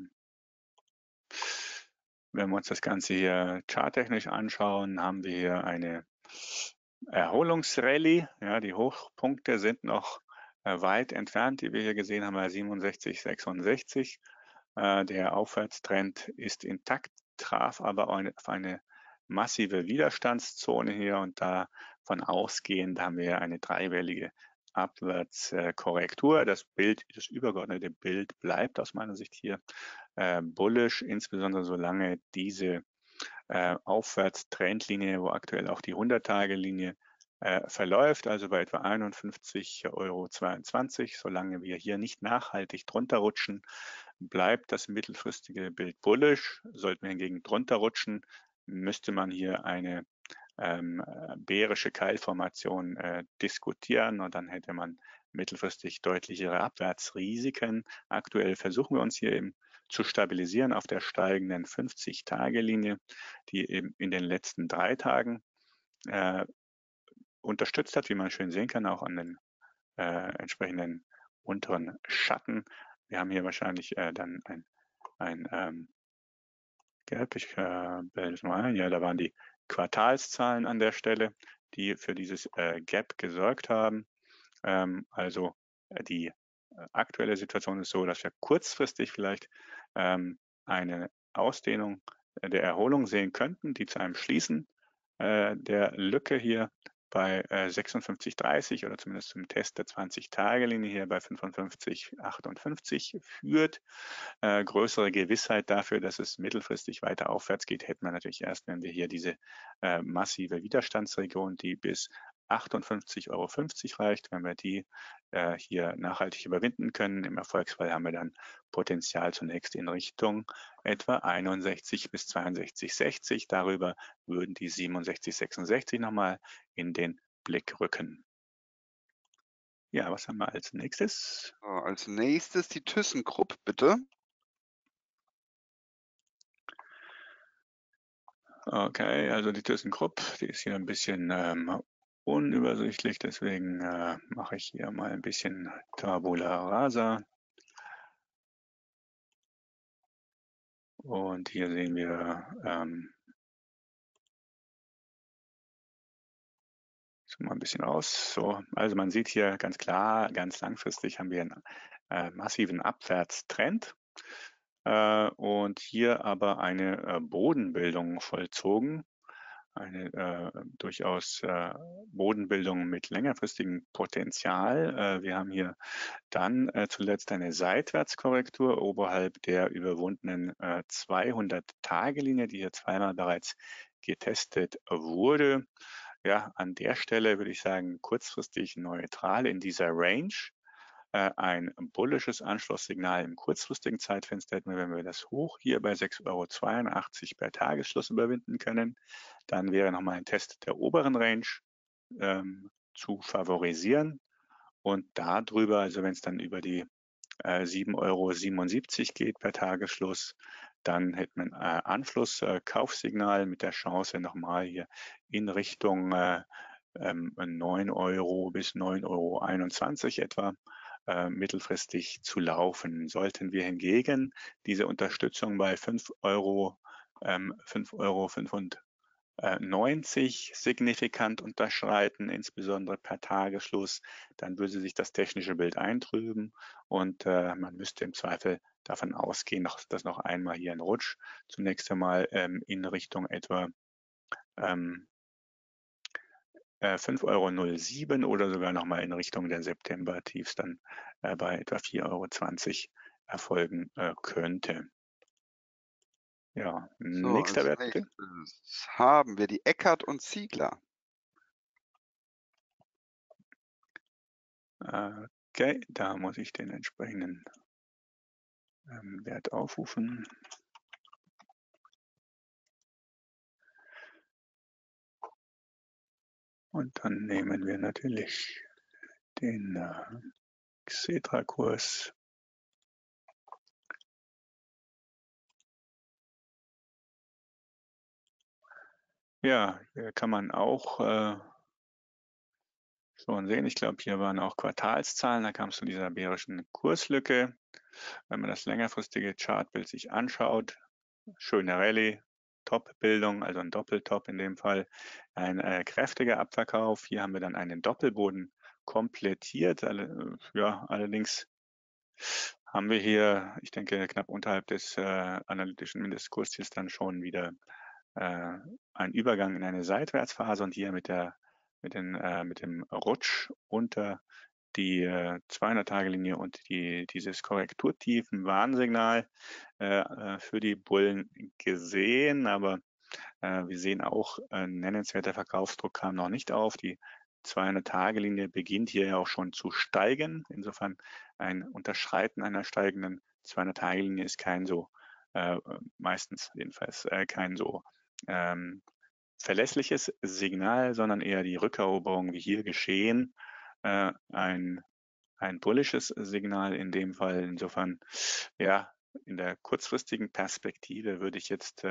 wenn wir uns das Ganze hier charttechnisch anschauen, haben wir hier eine Erholungsrallye. Ja, die Hochpunkte sind noch weit entfernt, die wir hier gesehen haben, bei 67, 66. Der Aufwärtstrend ist intakt, traf aber auf eine massive Widerstandszone hier und davon ausgehend haben wir eine dreiwellige Abwärtskorrektur. Das übergeordnete Bild bleibt aus meiner Sicht hier bullish, insbesondere solange diese Aufwärtstrendlinie, wo aktuell auch die 100-Tage-Linie verläuft, also bei etwa 51,22 €, solange wir hier nicht nachhaltig drunter rutschen, bleibt das mittelfristige Bild bullish. Sollten wir hingegen drunter rutschen, müsste man hier eine bärische Keilformation diskutieren und dann hätte man mittelfristig deutlichere Abwärtsrisiken. Aktuell versuchen wir uns hier eben zu stabilisieren auf der steigenden 50-Tage-Linie, die eben in den letzten 3 Tagen unterstützt hat, wie man schön sehen kann, auch an den entsprechenden unteren Schatten. Wir haben hier wahrscheinlich dann ein Gap. Ich blende es mal ein. Ja, da waren die Quartalszahlen an der Stelle, die für dieses Gap gesorgt haben. Also die aktuelle Situation ist so, dass wir kurzfristig vielleicht eine Ausdehnung der Erholung sehen könnten, die zu einem Schließen der Lücke hier bei 56,30 oder zumindest zum Test der 20-Tage-Linie hier bei 55,58 führt. Größere Gewissheit dafür, dass es mittelfristig weiter aufwärts geht, hätten wir natürlich erst, wenn wir hier diese massive Widerstandsregion, die bis 58,50 € reicht. Wenn wir die hier nachhaltig überwinden können, im Erfolgsfall haben wir dann Potenzial zunächst in Richtung etwa 61 bis 62,60. Darüber würden die 67,66 nochmal in den Blick rücken. Ja, was haben wir als nächstes?
So, als nächstes die ThyssenKrupp, bitte.
Okay, also die ThyssenKrupp, die ist hier ein bisschen unübersichtlich, deswegen mache ich hier mal ein bisschen Tabula Rasa. Und hier sehen wir mal ein bisschen aus. So, also man sieht hier ganz klar, ganz langfristig haben wir einen massiven Abwärtstrend und hier aber eine Bodenbildung vollzogen. Eine durchaus Bodenbildung mit längerfristigem Potenzial. Wir haben hier dann zuletzt eine Seitwärtskorrektur oberhalb der überwundenen 200-Tage-Linie, die hier zweimal bereits getestet wurde. Ja, an der Stelle würde ich sagen, kurzfristig neutral in dieser Range. Ein bullisches Anschlusssignal im kurzfristigen Zeitfenster hätten wir, wenn wir das Hoch hier bei 6,82 € per Tagesschluss überwinden können. Dann wäre nochmal ein Test der oberen Range zu favorisieren. Und darüber, also wenn es dann über die 7,77 € geht per Tagesschluss, dann hätten wir ein Anschlusskaufsignal mit der Chance nochmal hier in Richtung 9 € bis 9,21 € etwa mittelfristig zu laufen. Sollten wir hingegen diese Unterstützung bei 5,95 € signifikant unterschreiten, insbesondere per Tagesschluss, dann würde sich das technische Bild eintrüben und man müsste im Zweifel davon ausgehen, dass noch einmal hier ein Rutsch zunächst einmal in Richtung etwa 5,07 € oder sogar nochmal in Richtung der September-Tiefs dann bei etwa 4,20 € erfolgen könnte. Ja,
So,
nächster
als
Wert bitte.
nächstes haben wir die Eckert und Ziegler.
Okay, da muss ich den entsprechenden Wert aufrufen. Und dann nehmen wir natürlich den Xetra-Kurs. Ja, hier kann man auch schon sehen. Ich glaube, hier waren auch Quartalszahlen. Da kam es zu dieser bärischen Kurslücke. Wenn man das längerfristige Chartbild sich anschaut, schöne Rallye, Top-Bildung, also ein Doppeltop in dem Fall, ein kräftiger Abverkauf. Hier haben wir dann einen Doppelboden komplettiert. Allerdings haben wir hier, ich denke, knapp unterhalb des analytischen Mindestkursziels dann schon wieder einen Übergang in eine Seitwärtsphase und hier mit dem Rutsch unter die 200-Tage-Linie und dieses korrekturtiefen Warnsignal für die Bullen gesehen, aber wir sehen auch, nennenswerter Verkaufsdruck kam noch nicht auf. Die 200-Tage-Linie beginnt hier ja auch schon zu steigen. Insofern ein Unterschreiten einer steigenden 200-Tage-Linie ist kein so, meistens jedenfalls, kein so verlässliches Signal, sondern eher die Rückeroberung, wie hier geschehen, ein bullisches Signal in dem Fall. Insofern, ja, in der kurzfristigen Perspektive würde ich jetzt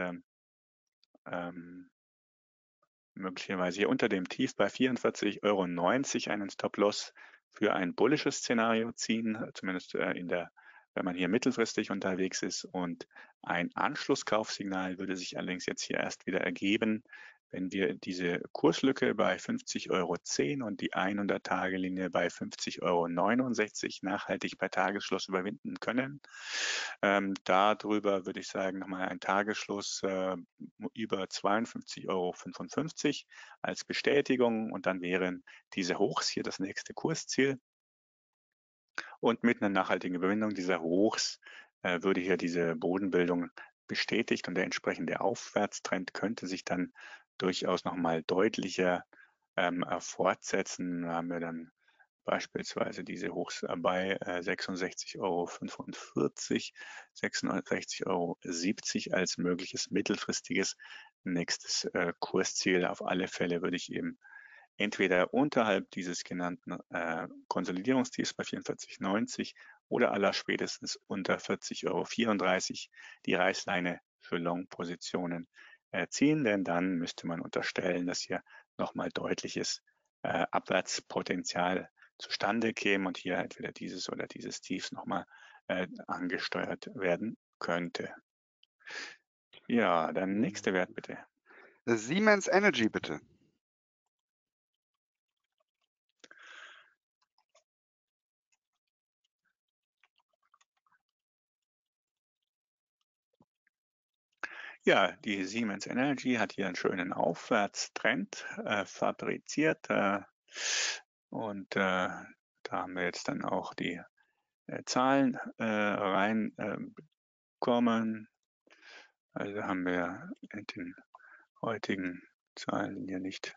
möglicherweise hier unter dem Tief bei 44,90 € einen Stop-Loss für ein bullisches Szenario ziehen, zumindest wenn man hier mittelfristig unterwegs ist. Und ein Anschlusskaufsignal würde sich allerdings jetzt hier erst wieder ergeben, wenn wir diese Kurslücke bei 50,10 € und die 100-Tage-Linie bei 50,69 € nachhaltig bei Tagesschluss überwinden können. Darüber würde ich sagen, nochmal ein Tagesschluss über 52,55 € als Bestätigung, und dann wären diese Hochs hier das nächste Kursziel. Und mit einer nachhaltigen Überwindung dieser Hochs würde hier diese Bodenbildung bestätigt, und der entsprechende Aufwärtstrend könnte sich dann durchaus nochmal deutlicher fortsetzen. Da haben wir dann beispielsweise diese Hochs bei 66,45 €, 66,70 € als mögliches mittelfristiges nächstes Kursziel. Auf alle Fälle würde ich eben entweder unterhalb dieses genannten Konsolidierungstiefs bei 44,90 oder allerspätestens unter 40,34 € die Reißleine für Long-Positionen ziehen, denn dann müsste man unterstellen, dass hier nochmal deutliches Abwärtspotenzial zustande käme und hier entweder dieses oder dieses Tiefs nochmal angesteuert werden könnte. Ja, dann nächster Wert bitte.
Siemens Energy, bitte.
Ja, die Siemens Energy hat hier einen schönen Aufwärtstrend fabriziert, und da haben wir jetzt dann auch die Zahlen reinkommen. Also haben wir in den heutigen Zahlen hier nicht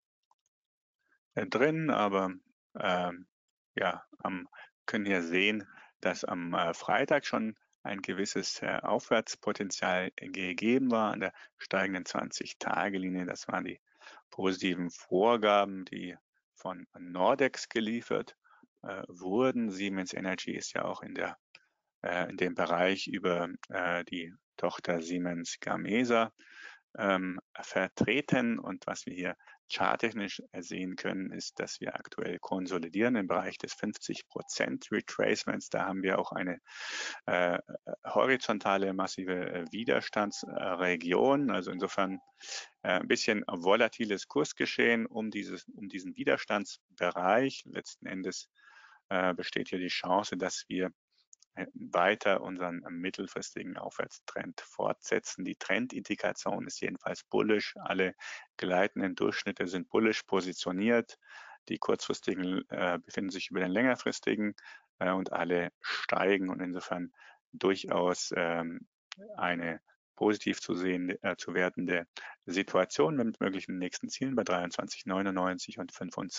drin, aber ja, können hier sehen, dass am Freitag schon ein gewisses Aufwärtspotenzial gegeben war an der steigenden 20-Tage-Linie. Das waren die positiven Vorgaben, die von Nordex geliefert wurden. Siemens Energy ist ja auch in dem Bereich über die Tochter Siemens Gamesa vertreten, und was wir hier charttechnisch sehen können, ist, dass wir aktuell konsolidieren im Bereich des 50% Retracements. Da haben wir auch eine horizontale massive Widerstandsregion. Also insofern ein bisschen volatiles Kursgeschehen um diesen Widerstandsbereich. Letzten Endes besteht hier die Chance, dass wir weiter unseren mittelfristigen Aufwärtstrend fortsetzen. Die Trendindikation ist jedenfalls bullish. Alle gleitenden Durchschnitte sind bullish positioniert. Die kurzfristigen befinden sich über den längerfristigen und alle steigen, und insofern durchaus eine positiv zu wertende Situation mit möglichen nächsten Zielen bei 23,99 und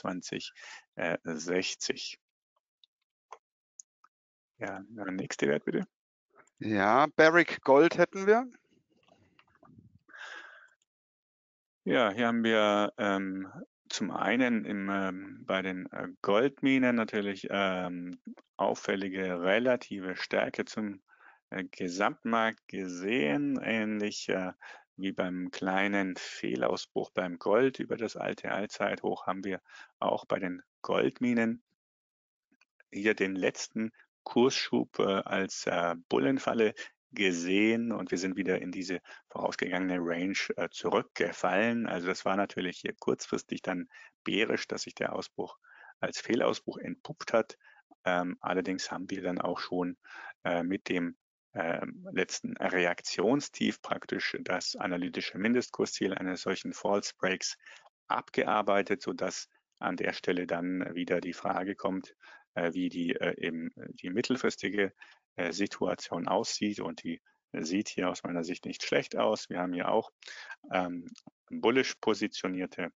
25,60. Ja, nächste Wert bitte.
Ja, Barrick Gold hätten wir.
Ja, hier haben wir zum einen bei den Goldminen natürlich auffällige relative Stärke zum Gesamtmarkt gesehen, ähnlich wie beim kleinen Fehlausbruch beim Gold über das alte Allzeithoch haben wir auch bei den Goldminen hier den letzten Kursschub als Bullenfalle gesehen, und wir sind wieder in diese vorausgegangene Range zurückgefallen. Also das war natürlich hier kurzfristig dann bärisch, dass sich der Ausbruch als Fehlausbruch entpuppt hat. Allerdings haben wir dann auch schon mit dem letzten Reaktionstief praktisch das analytische Mindestkursziel eines solchen False Breaks abgearbeitet, sodass an der Stelle dann wieder die Frage kommt, wie die mittelfristige Situation aussieht, und die sieht hier aus meiner Sicht nicht schlecht aus. Wir haben hier auch bullish positionierte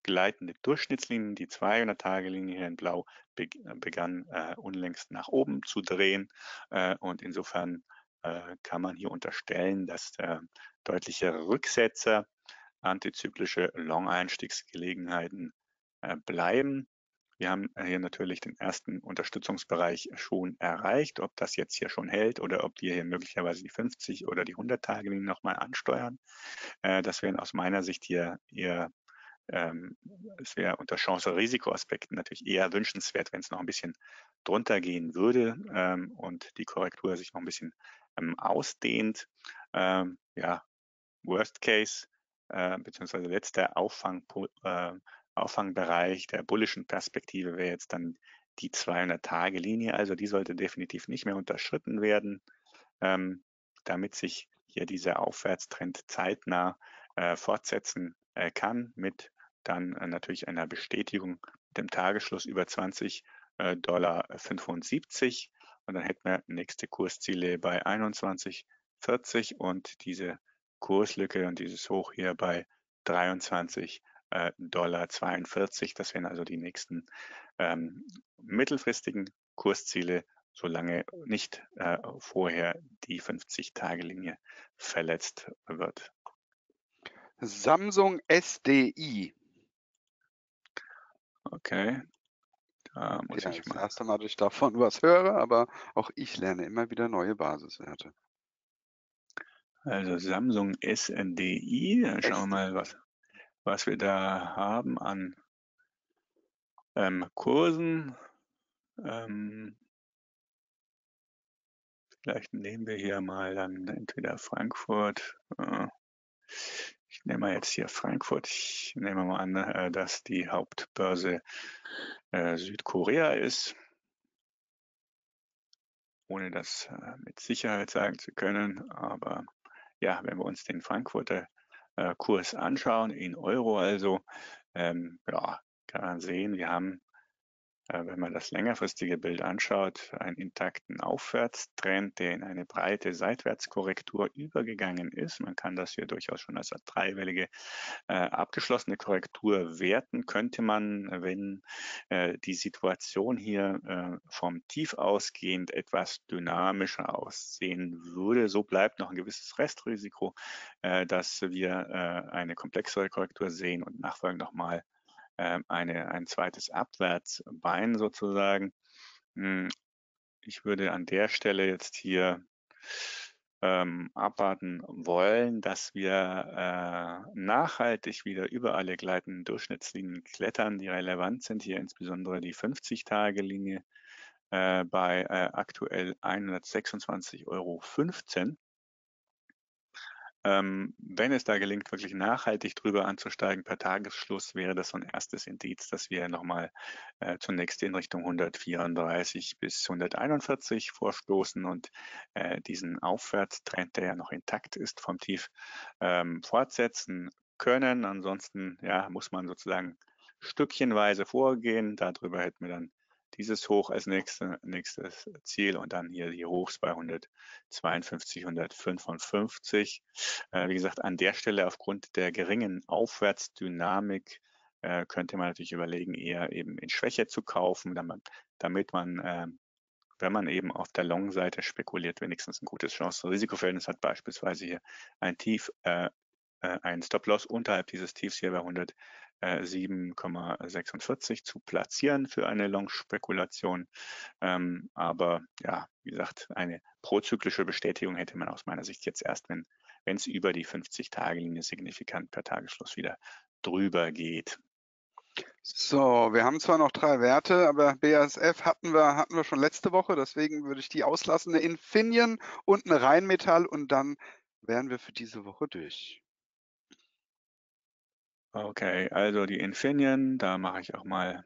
gleitende Durchschnittslinien, die 200-Tage-Linie hier in Blau, begann unlängst nach oben zu drehen. Und insofern kann man hier unterstellen, dass deutliche Rücksetzer, antizyklische Long-Einstiegsgelegenheiten bleiben. Wir haben hier natürlich den ersten Unterstützungsbereich schon erreicht. Ob das jetzt hier schon hält oder ob wir hier möglicherweise die 50 oder die 100-Tage-Linie nochmal ansteuern, das wären aus meiner Sicht hier eher es wäre unter Chance-Risiko-Aspekten natürlich eher wünschenswert, wenn es noch ein bisschen drunter gehen würde und die Korrektur sich noch ein bisschen ausdehnt. Ja, Worst Case beziehungsweise letzter Auffangbereich der bullischen Perspektive wäre jetzt dann die 200-Tage-Linie. Also die sollte definitiv nicht mehr unterschritten werden, damit sich hier dieser Aufwärtstrend zeitnah fortsetzen kann mit dann natürlich einer Bestätigung mit dem Tagesschluss über $20,75 und dann hätten wir nächste Kursziele bei 21,40 und diese Kurslücke und dieses Hoch hier bei $23,42. Das wären also die nächsten mittelfristigen Kursziele, solange nicht vorher die 50-Tage-Linie verletzt wird.
Samsung SDI.
Okay, da muss
Ja,
ich
das
mal.
erste Mal, dass ich davon was höre, aber auch ich lerne immer wieder neue Basiswerte.
Also Samsung SDI, dann schauen wir
SDI.
mal, was wir da haben an Kursen. Vielleicht nehmen wir hier mal dann entweder Frankfurt. Ich nehme mal jetzt hier Frankfurt. Ich nehme mal an, dass die Hauptbörse Südkorea ist, ohne das mit Sicherheit sagen zu können. Aber ja, wenn wir uns den Frankfurter Kurs anschauen, in Euro also, ja, kann man sehen, wir haben, wenn man das längerfristige Bild anschaut, einen intakten Aufwärtstrend, der in eine breite Seitwärtskorrektur übergegangen ist. Man kann das hier durchaus schon als eine dreiwellige abgeschlossene Korrektur werten, könnte man, wenn die Situation hier vom Tief ausgehend etwas dynamischer aussehen würde. So bleibt noch ein gewisses Restrisiko, dass wir eine komplexere Korrektur sehen und nachfolgend nochmal ein zweites Abwärtsbein sozusagen. Ich würde an der Stelle jetzt hier abwarten wollen, dass wir nachhaltig wieder über alle gleitenden Durchschnittslinien klettern, die relevant sind, hier insbesondere die 50-Tage-Linie bei aktuell 126,15 €. Wenn es da gelingt, wirklich nachhaltig drüber anzusteigen per Tagesschluss, wäre das so ein erstes Indiz, dass wir nochmal zunächst in Richtung 134 bis 141 vorstoßen und diesen Aufwärtstrend, der ja noch intakt ist vom Tief, fortsetzen können. Ansonsten ja, muss man sozusagen stückchenweise vorgehen. Darüber hätten wir dann dieses Hoch als nächstes Ziel und dann hier die Hochs bei 152, 155. Wie gesagt, an der Stelle aufgrund der geringen Aufwärtsdynamik könnte man natürlich überlegen, eher eben in Schwäche zu kaufen, damit man, wenn man eben auf der Long-Seite spekuliert, wenigstens ein gutes Chance-Risiko-Verhältnis hat, beispielsweise hier ein Tief, ein Stop-Loss unterhalb dieses Tiefs hier bei 107,46 zu platzieren für eine Long-Spekulation. Aber ja, wie gesagt, eine prozyklische Bestätigung hätte man aus meiner Sicht jetzt erst, wenn es über die 50-Tage-Linie signifikant per Tagesschluss wieder drüber geht.
So, wir haben zwar noch 3 Werte, aber BASF hatten wir schon letzte Woche, deswegen würde ich die auslassen. Eine Infineon und eine Rheinmetall und dann wären wir für diese Woche durch.
Okay, also die Infineon, da mache ich auch mal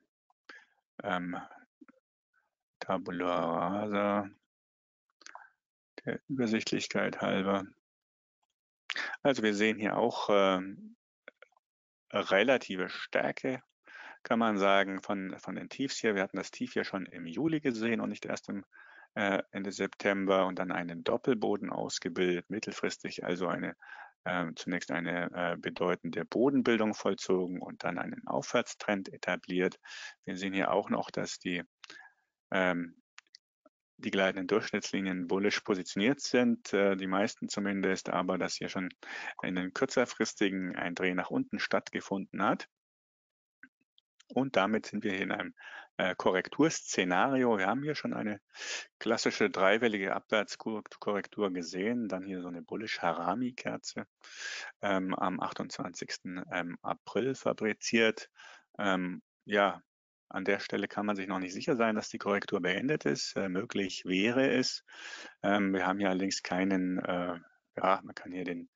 Tabula rasa, der Übersichtlichkeit halber. Also wir sehen hier auch relative Stärke, kann man sagen, von den Tiefs hier. Wir hatten das Tief ja schon im Juli gesehen und nicht erst im Ende September und dann einen Doppelboden ausgebildet, mittelfristig also eine zunächst eine bedeutende Bodenbildung vollzogen und dann einen Aufwärtstrend etabliert. Wir sehen hier auch noch, dass die gleitenden Durchschnittslinien bullisch positioniert sind, die meisten zumindest, aber dass hier schon in den kürzerfristigen ein Dreh nach unten stattgefunden hat. Und damit sind wir hier in einem Korrekturszenario. Wir haben hier schon eine klassische dreiwellige Abwärtskorrektur gesehen, dann hier so eine Bullish-Harami-Kerze am 28. April fabriziert. Ja, an der Stelle kann man sich noch nicht sicher sein, dass die Korrektur beendet ist. Möglich wäre es. Wir haben hier allerdings keinen, man kann hier den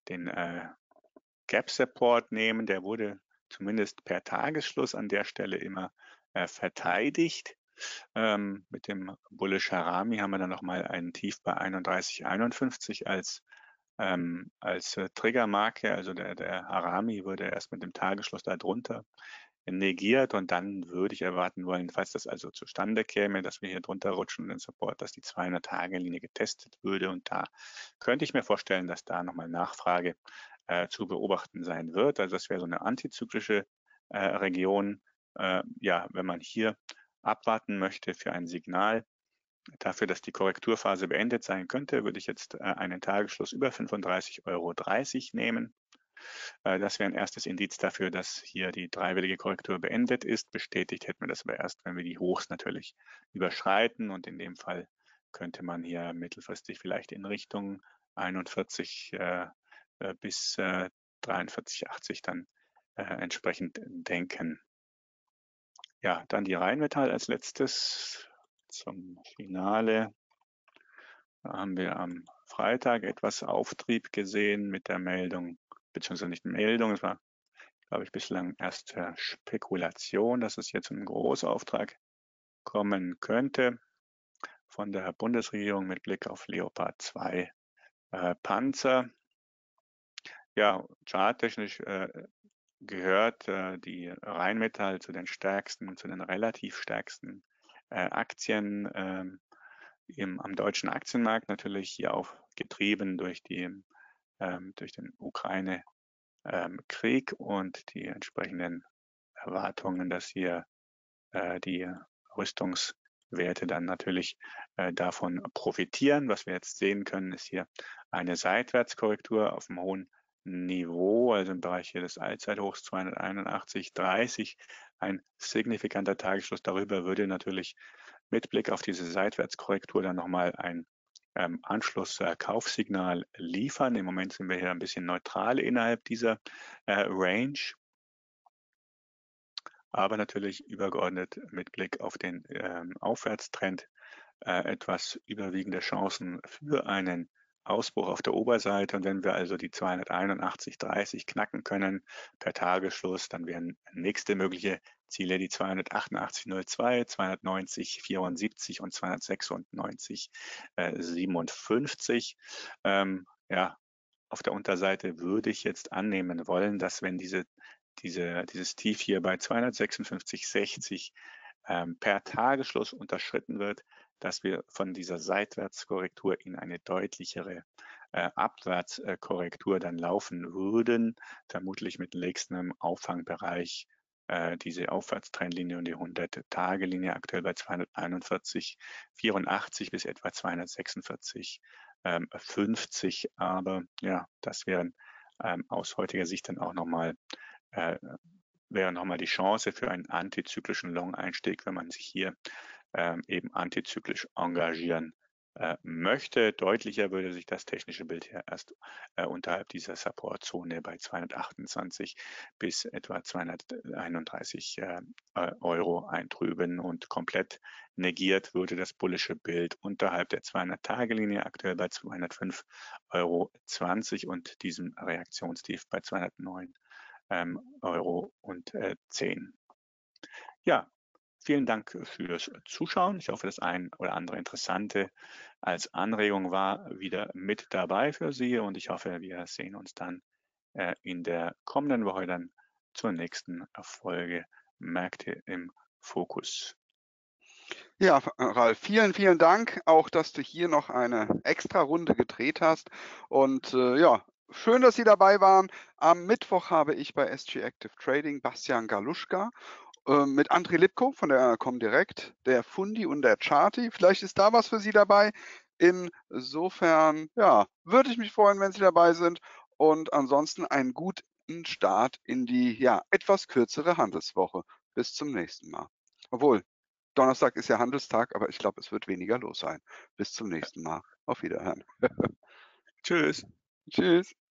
Gap Support nehmen. Der wurde zumindest per Tagesschluss an der Stelle immer verteidigt. Mit dem Bullish Harami haben wir dann nochmal einen Tief bei 31,51 als Triggermarke. Also der Harami würde erst mit dem Tagesschluss darunter negiert und dann würde ich erwarten wollen, falls das also zustande käme, dass wir hier drunter rutschen und den Support, dass die 200-Tage-Linie getestet würde und da könnte ich mir vorstellen, dass da nochmal Nachfrage zu beobachten sein wird. Also das wäre so eine antizyklische Region. Wenn man hier abwarten möchte für ein Signal dafür, dass die Korrekturphase beendet sein könnte, würde ich jetzt einen Tagesschluss über 35,30 € nehmen. Das wäre ein erstes Indiz dafür, dass hier die dreiwillige Korrektur beendet ist. Bestätigt hätten wir das aber erst, wenn wir die Hochs natürlich überschreiten. Und in dem Fall könnte man hier mittelfristig vielleicht in Richtung 41 bis 43,80 dann entsprechend denken. Ja, dann die Rheinmetall als letztes zum Finale. Da haben wir am Freitag etwas Auftrieb gesehen mit der Meldung, beziehungsweise nicht Meldung, es war, glaube ich, bislang erst Spekulation, dass es jetzt ein Großauftrag kommen könnte von der Bundesregierung mit Blick auf Leopard 2 Panzer. Ja, charttechnisch gehört die Rheinmetall zu den stärksten, zu den relativ stärksten Aktien am deutschen Aktienmarkt, natürlich hier auch getrieben durch den Ukraine-Krieg und die entsprechenden Erwartungen, dass hier die Rüstungswerte dann natürlich davon profitieren. Was wir jetzt sehen können, ist hier eine Seitwärtskorrektur auf einem hohen Niveau, also im Bereich hier des Allzeithochs 281,30. Ein signifikanter Tagesschluss darüber würde natürlich mit Blick auf diese Seitwärtskorrektur dann nochmal ein Anschluss-Kaufsignal liefern. Im Moment sind wir hier ein bisschen neutral innerhalb dieser Range, aber natürlich übergeordnet mit Blick auf den Aufwärtstrend etwas überwiegende Chancen für einen Ausbruch auf der Oberseite. Und wenn wir also die 281,30 knacken können per Tagesschluss, dann wären nächste mögliche Ziele die 288,02, 290,74 und 296,57. Auf der Unterseite würde ich jetzt annehmen wollen, dass wenn dieses Tief hier bei 256,60 per Tagesschluss unterschritten wird, dass wir von dieser Seitwärtskorrektur in eine deutlichere Abwärtskorrektur dann laufen würden, vermutlich mit nächstem Auffangbereich diese Aufwärtstrendlinie und die 100-Tage-Linie aktuell bei 241,84 bis etwa 246,50. Aber ja, das wären aus heutiger Sicht dann auch nochmal die Chance für einen antizyklischen Long-Einstieg, wenn man sich hier eben antizyklisch engagieren möchte. Deutlicher würde sich das technische Bild hier erst unterhalb dieser Supportzone bei 228 bis etwa 231 € eintrüben und komplett negiert würde das bullische Bild unterhalb der 200-Tage-Linie, aktuell bei 205,20 € und diesem Reaktionstief bei 209,10 €. Ja, vielen Dank fürs Zuschauen. Ich hoffe, das ein oder andere Interessante als Anregung war wieder mit dabei für Sie und ich hoffe, wir sehen uns dann in der kommenden Woche dann zur nächsten Folge Märkte im Fokus.
Ja, Ralf, vielen, vielen Dank auch, dass du hier noch eine Extra-Runde gedreht hast. Und schön, dass Sie dabei waren. Am Mittwoch habe ich bei SG Active Trading Bastian Galuschka mit André Lipko von der Comdirect, der Fundi und der Charty. Vielleicht ist da was für Sie dabei. Insofern, ja, würde ich mich freuen, wenn Sie dabei sind. Und ansonsten einen guten Start in die, ja, etwas kürzere Handelswoche. Bis zum nächsten Mal. Obwohl, Donnerstag ist ja Handelstag, aber ich glaube, es wird weniger los sein. Bis zum nächsten Mal. Auf Wiederhören.
Tschüss.
Tschüss.